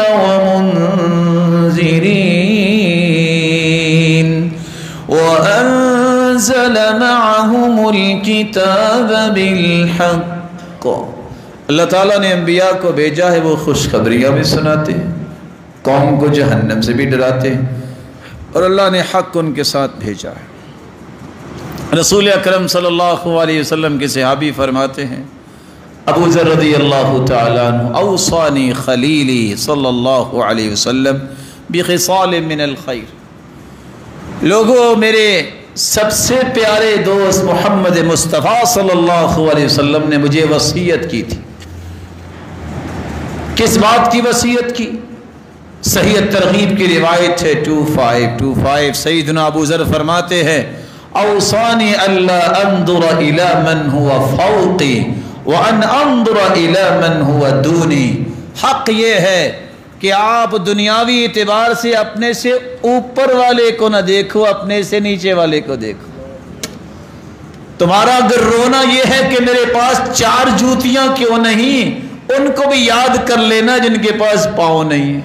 وَمُنذِرِينَ وَأَنزَلَ مَعَهُمُ الْكِتَابَ بِالْحَقِّ۔ اللہ تعالیٰ نے انبیاء کو بھیجا ہے، وہ خوشخبریاں بھی سناتے ہیں، قوم کو جہنم سے بھی ڈراتے ہیں، اور اللہ نے حق ان کے ساتھ بھیجا ہے۔ رسول اکرم صلی اللہ علیہ وسلم کے صحابی فرماتے ہیں، ابو ذر رضی اللہ تعالیٰ عنہ، اوصانی خلیلی صلی اللہ علیہ وسلم بخصال من الخیر۔ لوگوں، میرے سب سے پیارے دوست محمد مصطفیٰ صلی اللہ علیہ وسلم نے مجھے وصیت کی تھی۔ کس بات کی وصیت کی؟ صحیح ترغیب کی روایت ہے ٹو فائیو ٹو فائیو، سیدنا ابو ذر فرماتے ہیں، اوصانی الا انظر الى من هو فوقی وان انظر الى من هو دونی۔ حق یہ ہے کہ آپ دنیاوی اعتبار سے اپنے سے اوپر والے کو نہ دیکھو، اپنے سے نیچے والے کو دیکھو۔ تمہارا اگر رونا یہ ہے کہ میرے پاس چار جوتیاں کیوں نہیں، ان کو بھی یاد کر لینا جن کے پاس پاؤں نہیں ہے۔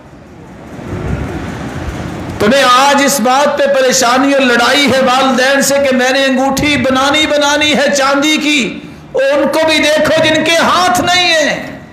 تمہیں آج اس بات پہ پریشانی اور لڑائی ہے والدین سے کہ میں نے انگوٹھی بنانی بنانی ہے چاندی کی، ان کو بھی دیکھو جن کے ہاتھ نہیں ہیں۔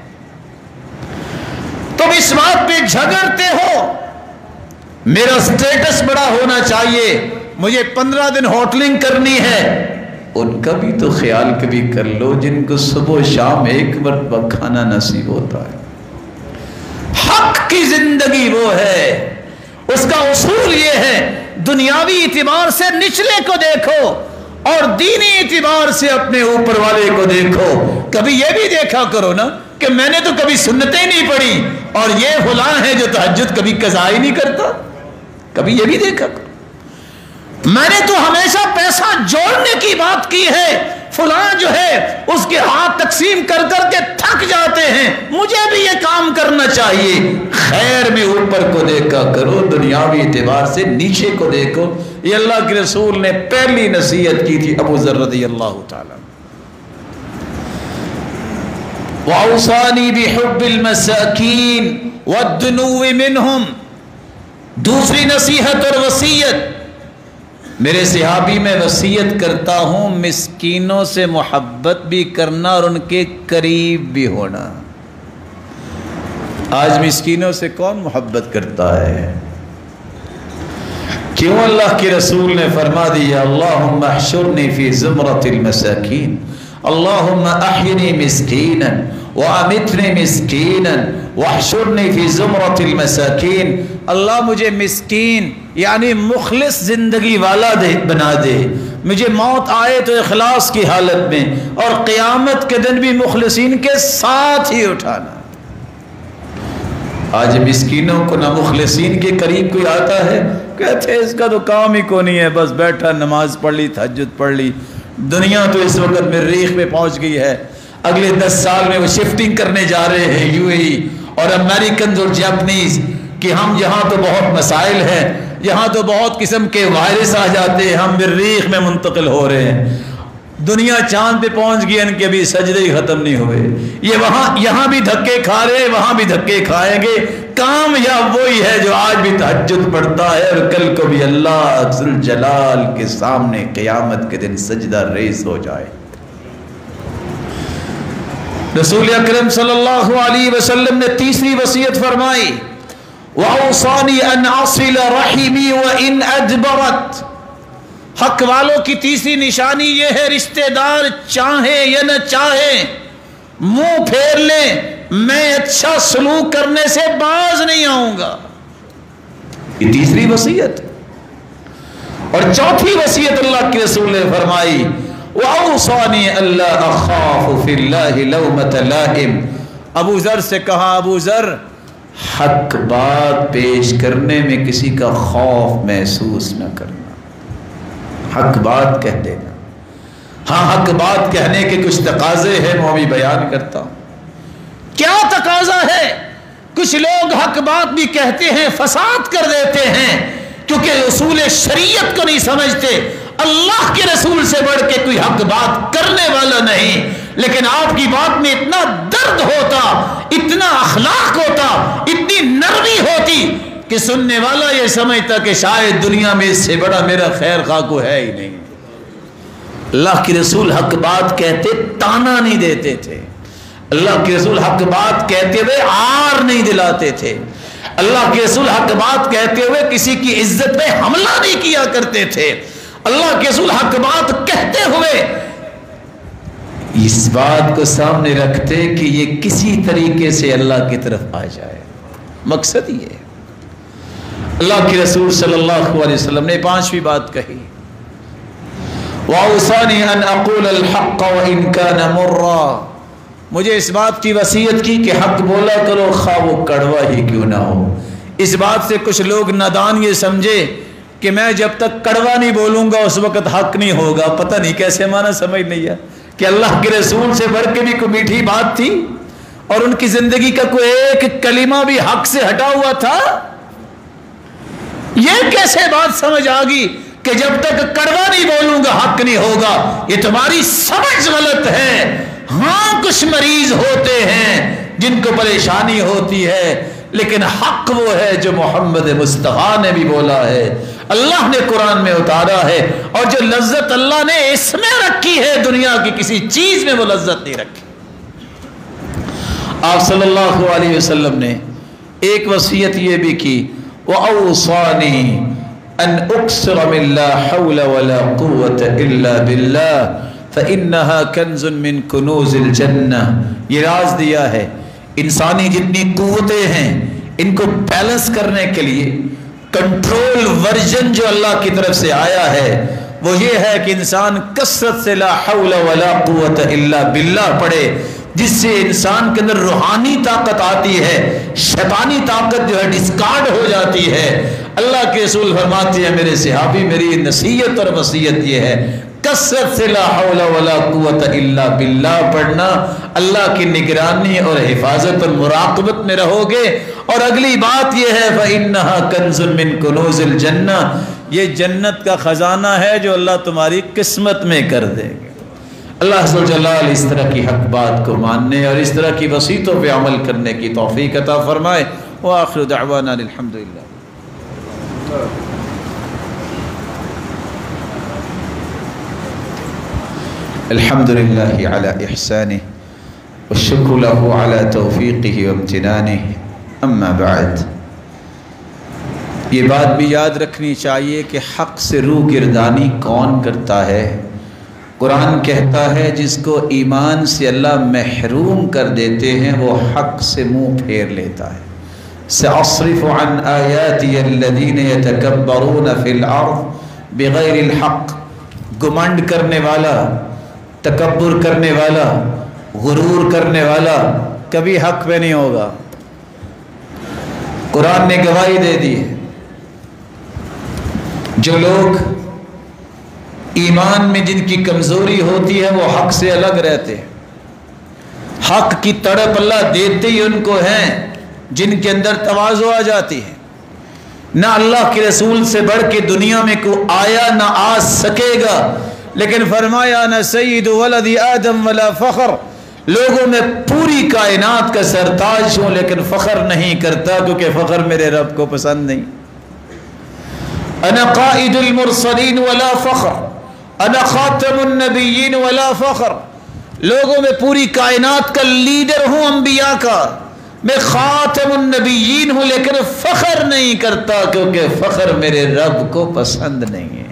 تم اس بات پہ جھگڑتے ہو میرا سٹیٹس بڑا ہونا چاہیے، مجھے پندرہ دن ہوٹلنگ کرنی ہے، ان کا بھی تو خیال کبھی کر لو جن کو صبح و شام ایک مرتبہ کھانا نصیب ہوتا ہے۔ حق کی زندگی وہ ہے، اس کا اصول یہ ہے دنیاوی اعتبار سے نچلے کو دیکھو اور دینی اعتبار سے اپنے اوپر والے کو دیکھو۔ کبھی یہ بھی دیکھا کرو نا کہ میں نے تو کبھی سنتیں نہیں پڑھی اور یہ فلاں ہے جو تہجد کبھی قضا ہی نہیں کرتا، کبھی یہ بھی دیکھا کرو۔ میں نے تو ہمیشہ پیسہ جوڑنے کی بات کی ہے، فلاں جو ہے اس کے ہاتھ تقسیم کر کر کے تھک جاتے ہیں، مجھے بھی یہ کام کرنا چاہیے۔ خیر میں اوپر کو دیکھا کرو، دنیاوی اعتبار سے نیچے کو دیکھو۔ یہ اللہ کے رسول نے پہلی نصیحت کی تھی ابو ذر رضی اللہ تعالیٰ۔ وَأَوْصَانِي بِحُبِّ الْمَسَاكِينِ وَالدُّنُوِّ مِنْهُمْ۔ دوسری نصیحت اور وصیت، میرے صحابی میں وصیت کرتا ہوں مسکینوں سے محبت بھی کرنا اور ان کے قریب بھی ہونا۔ آج مسکینوں سے کون محبت کرتا ہے؟ کیوں اللہ کے رسول نے فرما دیا اللہم احشرنی فی زمرۃ المساکین، اللہم احینی مسکینا وامتنی مسکینا واحشرنی فی زمرۃ المساکین۔ اللہ مجھے مسکین یعنی مخلص زندگی والا دے بنا دے، مجھے موت آئے تو اخلاص کی حالت میں، اور قیامت کے دن بھی مخلصین کے ساتھ ہی اٹھانا۔ آج مسکینوں کو نہ مخلصین کے قریب کوئی آتا ہے، کہتے ہیں اس کا تو کام ہی کو نہیں ہے، بس بیٹھا نماز پڑھ لی تہجد پڑھ لی۔ دنیا تو اس وقت مریخ میں پہنچ گئی ہے، اگلے دس سال میں وہ شفٹنگ کرنے جا رہے ہیں یو اے ای اور امریکنز اور جاپنیز کہ ہم یہاں تو بہت مسائل ہیں، یہاں تو بہت قسم کے وائرس آ جاتے ہیں، ہم مریخ میں منتقل ہو رہے ہیں۔ دنیا چاند پہ پہنچ گئی، ان کے ابھی سجدے ہی ختم نہیں ہوئے، یہ وہاں یہاں بھی دھکے کھا رہے ہیں، وہاں بھی دھکے کھائیں گے۔ کامیاب وہی ہے جو آج بھی تہجد پڑھتا ہے اور کل کو بھی اللہ ذوالجلال کے سامنے قیامت کے دن سجدہ ریز ہو جائے۔ رسول اکرم صلی اللہ علیہ وسلم نے تیسری وصیت فرمائی وَأَوْصَانِي أَنْ أَصِلَ رَحِمِي وَإِنْ أَدْبَرَتْ۔ حق والوں کی تیسری نشانی یہ ہے رشتہ دار چاہیں یا نہ چاہیں منہ پھیر لیں میں اچھا سلوک کرنے سے باز نہیں آؤں گا. یہ تیسری وصیت. اور چوتھی وصیت اللہ کے رسول نے فرمائی وَأَوْصَانِي أَلَّا أَخَافُ فِي اللَّهِ لَوْمَةَ لَائِمٍ. ابو ذر سے کہا ابو ذر حق بات پیش کرنے میں کسی کا خوف محسوس نہ کرنا. حق بات کہہ دینا. ہاں حق بات کہنے کے کچھ تقاضے ہیں، میں بھی بیان کرتا ہوں. کیا تقاضا ہے؟ کچھ لوگ حق بات بھی کہتے ہیں، فساد کر دیتے ہیں کیونکہ اصول شریعت کو نہیں سمجھتے. اللہ کے رسول سے بڑھ کے کوئی حق بات کرنے والا نہیں. لیکن آپ کی بات میں اتنا درد ہوتا، اتنا اخلاق ہوتا، اتنی نرمی ہوتی کہ سننے والا یہ سمجھتا کہ شاید دنیا میں اس سے بڑا میرا خیر خواہ کو ہے ہی نہیں. اللہ کے رسول حق بات کہتے تانا نہیں دیتے تھے. اللہ کے رسول حق بات کہتے ہوئے آر نہیں دلاتے تھے. اللہ کے رسول حق بات کہتے ہوئے کسی کی عزت پہ حملہ نہیں کیا کرتے تھے. اللہ کے رسول حق بات کہتے ہوئے اس بات کو سامنے رکھتے کہ یہ کسی طریقے سے اللہ کی طرف آ جائے. مقصد یہ ہے. اللہ کے رسول صلی اللہ علیہ وسلم نے پانچویں بات کہی وَأَوْصَانِي أَنْ أَقُولَ الْحَقَّ وَإِنْ كَانَ مُرًّا. مجھے اس بات کی وصیت کی کہ حق بولا کرو خواہ وہ کڑوا ہی کیوں نہ ہو. اس بات سے کچھ لوگ نادان یہ سمجھے کہ میں جب تک کڑوا نہیں بولوں گا اس وقت حق نہیں ہوگا. پتہ نہیں کیسے مانا سمجھ نہیں ہے کہ اللہ کے رسول سے بڑھ کے بھی کوئی میٹھی بات تھی اور ان کی زندگی کا کوئی ایک کلمہ بھی حق سے ہٹا ہوا تھا. یہ کیسے بات سمجھ آ گئی کہ جب تک کڑوا نہیں بولوں گا حق نہیں ہوگا. یہ تمہاری سمجھ غلط ہے. ہاں کچھ مریض ہوتے ہیں جن کو پریشانی ہوتی ہے، لیکن حق وہ ہے جو محمد مصطفیٰ نے بھی بولا ہے، اللہ نے قرآن میں اتارا ہے. اور جو لذت اللہ نے اس میں رکھی ہے دنیا کی کسی چیز میں وہ لذت نہیں رکھی. آپ صلی اللہ علیہ وسلم نے ایک وصیت یہ بھی کی وَأَوْصَانِي أَنْ أُكْثِرَ مِنْ لَا حَوْلَ وَلَا قُوَّةَ إِلَّا بِاللَّهِ فَإِنَّهَا كَنْزٌ مِّن كُنُوزِ الْجَنَّةِ. یہ راز دیا ہے انسانی جتنی قوتیں ہیں ان کو بیلنس کرنے کے لیے کنٹرول ورژن جو اللہ کی طرف سے آیا ہے وہ یہ ہے کہ انسان کثرت سے لا حول ولا قوت الا باللہ پڑھے، جس سے انسان کے اندر روحانی طاقت آتی ہے، شیطانی طاقت جو ہے ڈسکارڈ ہو جاتی ہے. اللہ کے رسول فرماتے ہیں میرے صحابی میری نصیحت اور وصیت یہ ہے کثرت سے لا حول ولا قوت الا باللہ پڑھنا. اللہ کی نگرانی اور حفاظت اور مراقبت میں رہو گے. اور اگلی بات یہ ہے فَإِنَّهَا كَنْزٌ مِّن كُنُوزِ الْجَنَّةِ. یہ جنت کا خزانہ ہے جو اللہ تمہاری قسمت میں کر دے گا. اللہ عز و جلال اس طرح کی حق بات کو ماننے اور اس طرح کی وصیتوں پہ عمل کرنے کی توفیق عطا فرمائے. وآخر دعوانا الحمدللہ. الحمد للہ علی احسانہ والشکر له علی توفیقہ وامتنانہ. اما بعد، یہ بات بھی یاد رکھنی چاہیے کہ حق سے روح گردانی کون کرتا ہے؟ قرآن کہتا ہے جس کو ایمان سے اللہ محروم کر دیتے ہیں وہ حق سے منہ پھیر لیتا ہے. سأصرف عن آیاتی الذین یتکبرون فی الارض بغیر الحق. گمنڈ کرنے والا، تکبر کرنے والا، غرور کرنے والا کبھی حق پہ نہیں ہوگا. قرآن نے گواہی دے دی ہے جو لوگ ایمان میں جن کی کمزوری ہوتی ہے وہ حق سے الگ رہتے ہیں. حق کی تڑپ اللہ دیتے ہی ان کو ہیں جن کے اندر تواضع آ جاتی ہے. نہ اللہ کے رسول سے بڑھ کے دنیا میں کوئی آیا نہ آ سکے گا، لیکن فرمایا نہ سید ولد آدم ولا فخر. لوگوں میں پوری کائنات کا سرتاج ہوں لیکن فخر نہیں کرتا کیونکہ فخر میرے رب کو پسند نہیں. انا قائد المرسلین ولا فخر، انا خاتم النبیین ولا فخر. لوگوں میں پوری کائنات کا لیڈر ہوں انبیاء کا، میں خاتم النبیین ہوں لیکن فخر نہیں کرتا کیونکہ فخر میرے رب کو پسند نہیں ہے.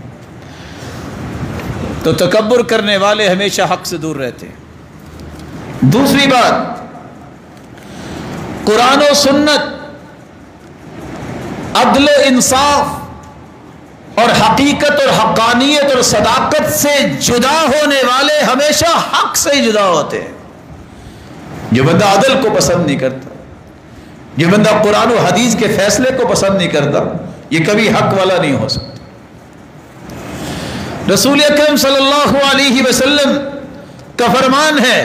تو تکبر کرنے والے ہمیشہ حق سے دور رہتے ہیں. دوسری بات، قرآن و سنت عدل و انصاف اور حقیقت اور حقانیت اور صداقت سے جدا ہونے والے ہمیشہ حق سے ہی جدا ہوتے ہیں. جو بندہ عدل کو پسند نہیں کرتا، جو بندہ قرآن و حدیث کے فیصلے کو پسند نہیں کرتا، یہ کبھی حق والا نہیں ہو سکتا. رسول اکرم صلی اللہ علیہ وسلم کا فرمان ہے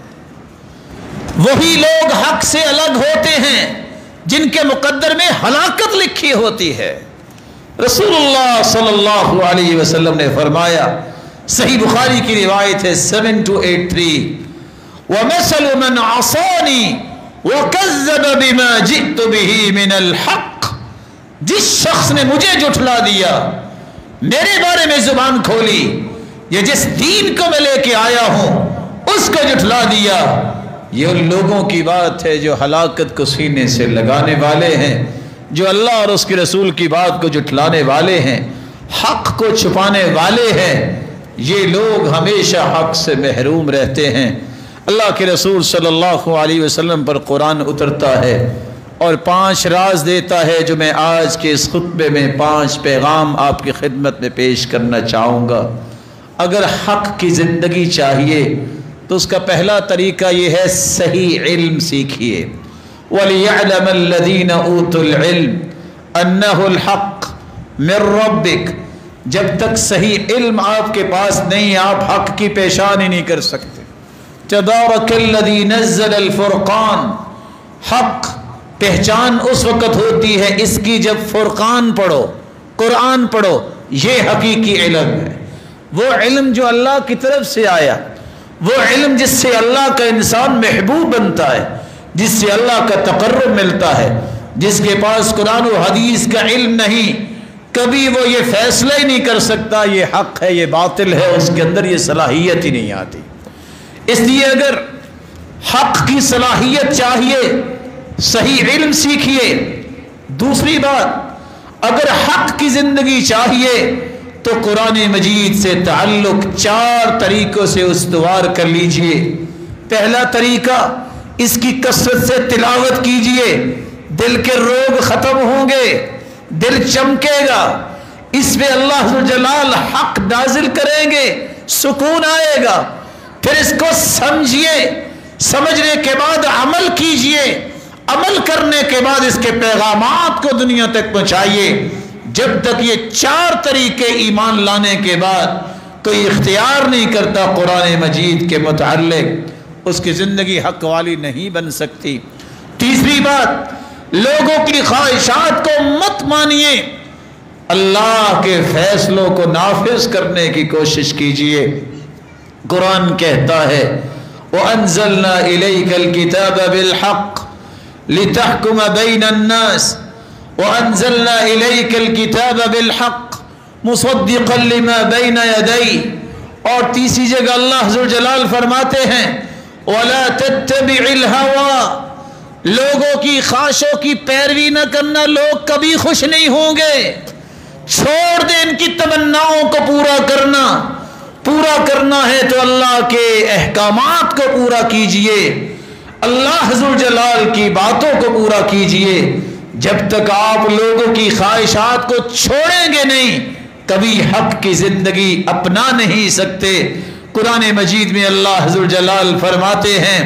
وہی لوگ حق سے الگ ہوتے ہیں جن کے مقدر میں ہلاکت لکھی ہوتی ہے. رسول اللہ صلی اللہ علیہ وسلم نے فرمایا، صحیح بخاری کی روایت ہے سیون ٹو ایٹ تھری، وَمَثَلُ مَنْ عَصَانِي وَكَذَّبَ بِمَا جِئْتُ بِهِ مِنَ الْحَقِّ، جس شخص نے مجھے جھٹلا دیا، میرے بارے میں زبان کھولی، یہ جس دین کو میں لے کے آیا ہوں اس کو جھٹلا دیا، یہ ان لوگوں کی بات ہے جو ہلاکت کو سینے سے لگانے والے ہیں، جو اللہ اور اس کے رسول کی بات کو جھٹلانے والے ہیں، حق کو چھپانے والے ہیں. یہ لوگ ہمیشہ حق سے محروم رہتے ہیں. اللہ کے رسول صلی اللہ علیہ وسلم پر قرآن اترتا ہے اور پانچ راز دیتا ہے جو میں آج کے اس خطبے میں پانچ پیغام آپ کی خدمت میں پیش کرنا چاہوں گا. اگر حق کی زندگی چاہیے تو اس کا پہلا طریقہ یہ ہے صحیح علم سیکھیے. وَلِيَعْلَمَ الَّذِينَ أُوتُوا الْعِلْمَ أَنَّهُ الْحَقُّ مِنْ رَبِّكَ. جب تک صحیح علم آپ کے پاس نہیں آپ حق کی پیشانی نہیں کر سکتے. تبارک الذی نزل الفرقان، حق پہچان اس وقت ہوتی ہے اس کی جب فرقان پڑھو، قرآن پڑھو. یہ حقیقی علم ہے، وہ علم جو اللہ کی طرف سے آیا، وہ علم جس سے اللہ کا انسان محبوب بنتا ہے، جس سے اللہ کا تقرب ملتا ہے. جس کے پاس قرآن و حدیث کا علم نہیں کبھی وہ یہ فیصلہ ہی نہیں کر سکتا یہ حق ہے یہ باطل ہے، اس کے اندر یہ صلاحیت ہی نہیں آتی. اس لیے اگر حق کی صلاحیت چاہیے صحیح علم سیکھیے. دوسری بات، اگر حق کی زندگی چاہیے تو قرآن مجید سے تعلق چار طریقوں سے استوار کر لیجئے. پہلا طریقہ، اس کی کثرت سے تلاوت کیجئے، دل کے روگ ختم ہوں گے، دل چمکے گا، اس میں اللہ جلال حق نازل کریں گے، سکون آئے گا. پھر اس کو سمجھیے، سمجھنے کے بعد عمل کیجئے، عمل کرنے کے بعد اس کے پیغامات کو دنیا تک پہنچائیے. جب تک یہ چار طریقے ایمان لانے کے بعد کوئی اختیار نہیں کرتا قرآن مجید کے متعلق، اس کی زندگی حق والی نہیں بن سکتی. تیسری بات، لوگوں کی خواہشات کو مت مانیے، اللہ کے فیصلوں کو نافذ کرنے کی کوشش کیجئے. قرآن کہتا ہے وَأَنزَلْنَا إِلَيْكَ الْكِتَابَ بِالْحَقِّ لِتَحْكُمَ بَيْنَ النَّاسِ وَأَنزَلْنَا إِلَيْكَ الْكِتَابَ بِالْحَقِّ مُصَدِّقًا لِمَا بَيْنَ يَدَيْهِ. اور تیسری جگہ اللہ ذوالجلال فرماتے ہیں وَلَا تَتَّبِعِ الْهَوَىٰ، لوگوں کی خواہشوں کی پیروی نہ کرنا، لوگ کبھی خوش نہیں ہوں گے. چھوڑ دیں ان کی تمناؤں کو پورا کرنا. پورا کرنا ہے تو اللہ کے احکامات کو پورا کیجئے، اللہ ذوالجلال کی باتوں کو پورا کیجئے. جب تک آپ لوگوں کی خواہشات کو چھوڑیں گے نہیں کبھی حق کی زندگی اپنا نہیں سکتے. قرآن مجید میں اللہ ذوالجلال فرماتے ہیں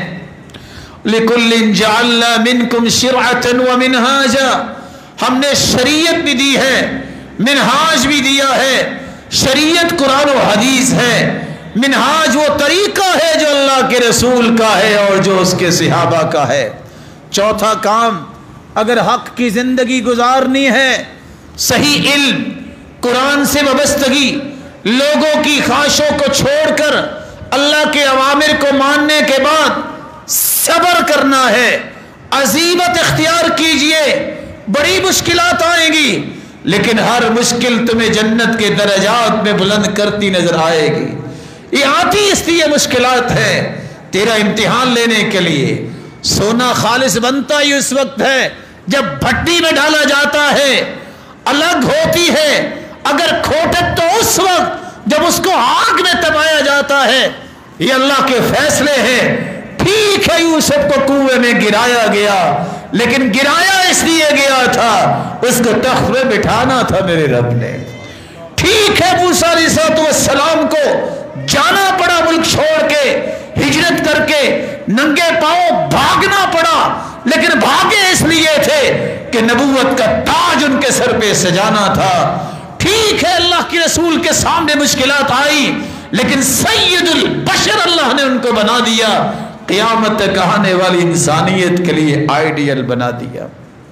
لِكُلٍّ جَعَلْنَا مِنْكُمْ شِرْعَةً وَمِنْهَاجًا، ہم نے شریعت بھی دی ہے، منہاج بھی دیا ہے. شریعت قرآن و حدیث ہے، منہاج وہ طریقہ ہے جو اللہ کے رسول کا ہے اور جو اس کے صحابہ کا ہے. چوتھا کام، اگر حق کی زندگی گزارنی ہے، صحیح علم، قرآن سے وابستگی، لوگوں کی خواہشوں کو چھوڑ کر اللہ کے اوامر کو ماننے کے بعد صبر کرنا ہے. عزیمت اختیار کیجئے، بڑی مشکلات آئیں گی لیکن ہر مشکل تمہیں جنت کے درجات میں بلند کرتی نظر آئے گی. یہ آتی اس لیے مشکلات ہے تیرا امتحان لینے کے لیے. سونا خالص بنتا ہی اس وقت ہے جب بھٹی میں ڈالا جاتا ہے، الگ ہوتی ہے. اگر کھوٹک تو اس وقت جب اس کو آگ میں تپایا جاتا ہے. یہ اللہ کے فیصلے ہیں. ٹھیک ہے یوسف کو کنویں میں گرایا گیا لیکن گرایا اس لیے گیا تھا اس کو تخت میں بٹھانا تھا میرے رب نے۔ ٹھیک ہے موسیٰ علیہ السلام کو جانا پڑا ملک چھوڑ کے، ہجرت کر کے ننگے پاؤں بھاگنا پڑا، لیکن بھاگے اس لیے تھے کہ نبوت کا تاج ان کے سر پہ سجانا تھا۔ ٹھیک ہے اللہ کے رسول کے سامنے مشکلات آئی، لیکن سید البشر اللہ نے ان کو بنا دیا، قیامت تک آنے والی انسانیت کے لیے آئیڈیل بنا دیا۔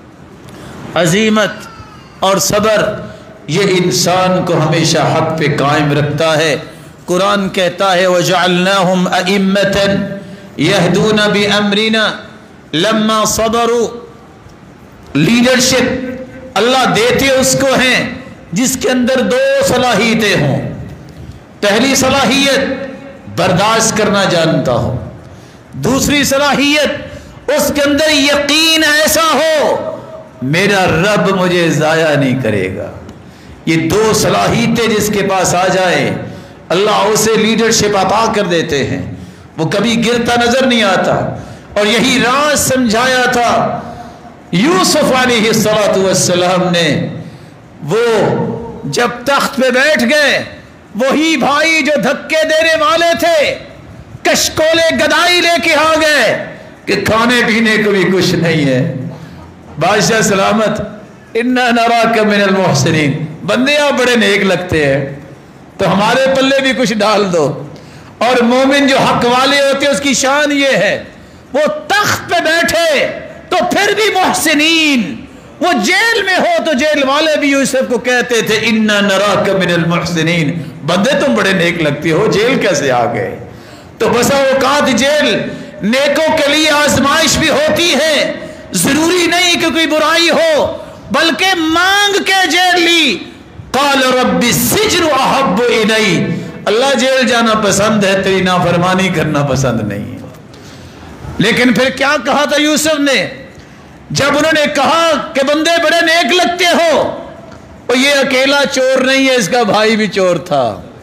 عزیمت اور صبر یہ انسان کو ہمیشہ حق پہ قائم رکھتا ہے۔ قرآن کہتا ہے وَجَعَلْنَاهُمْ أَئِمَّةً يَهْدُونَ بِأَمْرِنَا لَمَّا صَبَرُوا۔ لیڈرشپ اللہ دیتے اس کو ہیں جس کے اندر دو صلاحیتیں ہوں۔ پہلی صلاحیت برداشت کرنا جانتا ہو، دوسری صلاحیت اس کے اندر یقین ایسا ہو میرا رب مجھے ضائع نہیں کرے گا۔ یہ دو صلاحیتیں جس کے پاس آ جائے اللہ اسے لیڈرشپ عطا کر دیتے ہیں، وہ کبھی گرتا نظر نہیں آتا۔ اور یہی راز سمجھایا تھا یوسف علیہ السلام نے۔ وہ جب تخت پہ بیٹھ گئے، وہی بھائی جو دھکے دینے والے تھے کشکولے گدائی لے کے آ گئے کہ کھانے پینے کو بھی کچھ نہیں ہے۔ بادشاہ سلامت، اِنَّا نَرَاكَ مِنَ الْمُحْسِنِينَ، بندے آپ بڑے نیک لگتے ہیں تو ہمارے پلے بھی کچھ ڈال دو۔ اور مومن جو حق والے ہوتے ہیں اس کی شان یہ ہے وہ تخت پہ بیٹھے تو پھر بھی محسنین، وہ جیل میں ہو تو جیل والے بھی یوسف کو کہتے تھے اِنَّا نَرَاكَ مِنَ الْمُحْسِنِينَ، بندے تم بڑے نیک لگتے ہو، جیل کیسے آ گئے؟ تو بسا اوقات جیل نیکوں کے لیے آزمائش بھی ہوتی ہے، ضروری نہیں کہ کوئی برائی ہو، بلکہ مانگ کے جیل لی۔ قال رب السجن احب الی، اللہ جیل جانا پسند ہے، تیری نافرمانی کرنا پسند نہیں ہے۔ لیکن پھر کیا کہا تھا یوسف نے جب انہوں نے کہا کہ بندے بڑے نیک لگتے ہو، اور یہ اکیلا چور نہیں ہے، اس کا بھائی بھی چور تھا۔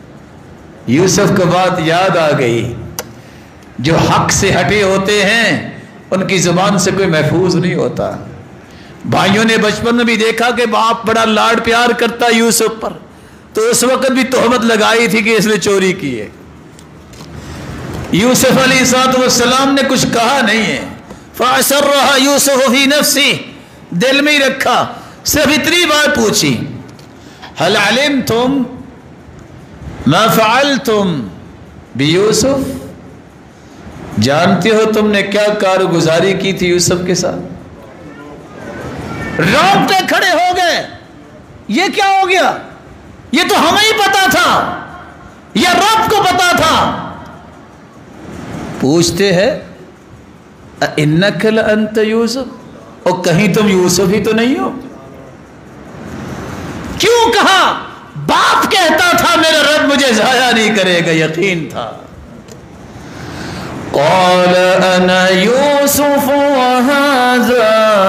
یوسف کو بات یاد آ گئی، جو حق سے ہٹے ہوتے ہیں ان کی زبان سے کوئی محفوظ نہیں ہوتا۔ بھائیوں نے بچپن میں بھی دیکھا کہ باپ بڑا لاڈ پیار کرتا یوسف پر، تو اس وقت بھی تہمت لگائی تھی کہ اس نے چوری کی ہے۔ یوسف علیہ السلام نے کچھ کہا نہیں ہے، فَأَسَرَّهَا يُوسُفُ فِي نَفْسِهِ، دل میں ہی رکھا، صرف اتنی بات پوچھی هَلْ عَلِمْتُمْ مَا فَعَلْتُمْ بِيُوسُف، جانتے ہو تم نے کیا کارگزاری کی تھی یوسف کے ساتھ؟ رونگٹے کھڑے ہو گئے، یہ کیا ہو گیا؟ یہ تو ہمیں ہی پتا تھا، یہ رب کو پتا تھا۔ پوچھتے ہیں اِنَّكَ لَأَنْتَ یوسف، اور کہیں تم یوسف ہی تو نہیں ہو؟ کیوں کہا؟ باپ کہتا تھا میرا رب مجھے ضائع نہیں کرے گا، یقین تھا۔ قال انا يوسف وهذا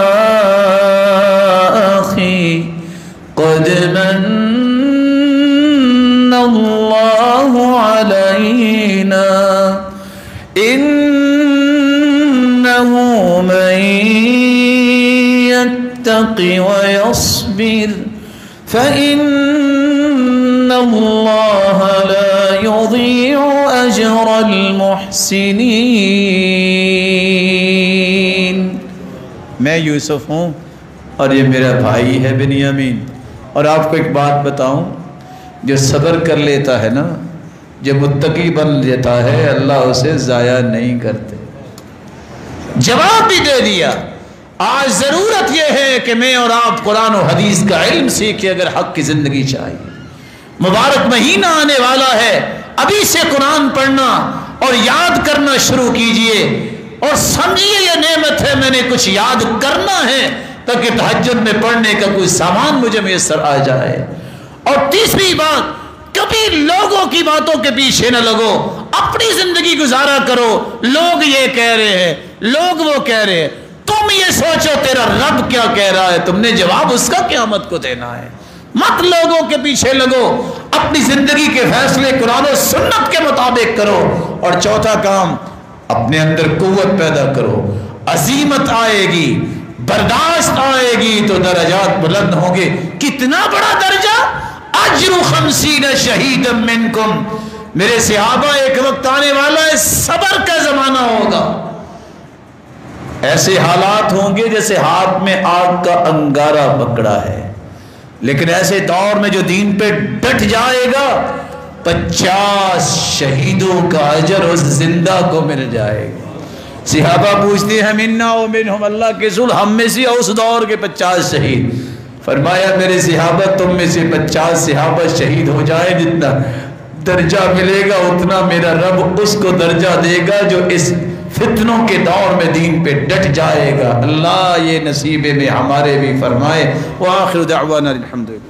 اخي قد من الله علينا انه من يتق ويصبر فإن الله لا يضيع أجر المحسنين۔ میں یوسف ہوں اور یہ میرا بھائی ہے بنیامین، اور آپ کو ایک بات بتاؤں، جو صبر کر لیتا ہے نا، جو متقی بن لیتا ہے، اللہ اسے ضائع نہیں کرتے۔ جواب بھی دے دیا۔ آج ضرورت یہ ہے کہ میں اور آپ قرآن و حدیث کا علم سیکھیں اگر حق کی زندگی چاہیے۔ مبارک مہینہ آنے والا ہے، ابھی سے قرآن پڑھنا اور یاد کرنا شروع کیجئے، اور سمجھیے یہ نعمت ہے، میں نے کچھ یاد کرنا ہے تاکہ تہجد میں پڑھنے کا کوئی سامان مجھے میسر آ جائے۔ اور تیسری بات، کبھی لوگوں کی باتوں کے پیچھے نہ لگو، اپنی زندگی گزارا کرو۔ لوگ یہ کہہ رہے ہیں، لوگ وہ کہہ رہے ہیں، تم یہ سوچو تیرا رب کیا کہہ رہا ہے، تم نے جواب اس کا قیامت کو دینا ہے۔ مت لوگوں کے پیچھے لگو، اپنی زندگی کے فیصلے قرآن و سنت کے مطابق کرو۔ اور چوتھا کام، اپنے اندر قوت پیدا کرو، عزیمت آئے گی، برداشت آئے گی تو درجات بلند ہوں گے. کتنا بڑا درجہ، اجر خمسین شہیدا منکم. میرے صحابہ ایک وقت آنے والا ہے صبر کا زمانہ ہوگا، ایسے حالات ہوں گے جیسے ہاتھ میں آگ کا انگارہ پکڑا ہے، لیکن ایسے دور میں جو دین پہ ڈٹ جائے گا پچاس شہیدوں کا اجر اس زندہ کو مل جائے گا. صحابہ پوچھتے ہیں منا و منہم، اللہ کے رسول ہم میں سے اس دور کے پچاس شہید. فرمایا میرے صحابہ تم میں سے پچاس صحابہ شہید ہو جائے، جتنا درجہ ملے گا اتنا میرا رب اس کو درجہ دے گا جو اس فتنوں کے دور میں دین پہ ڈٹ جائے گا. اللہ یہ نصیب میں ہمارے بھی فرمائے. وآخر دعوانا الحمدللہ.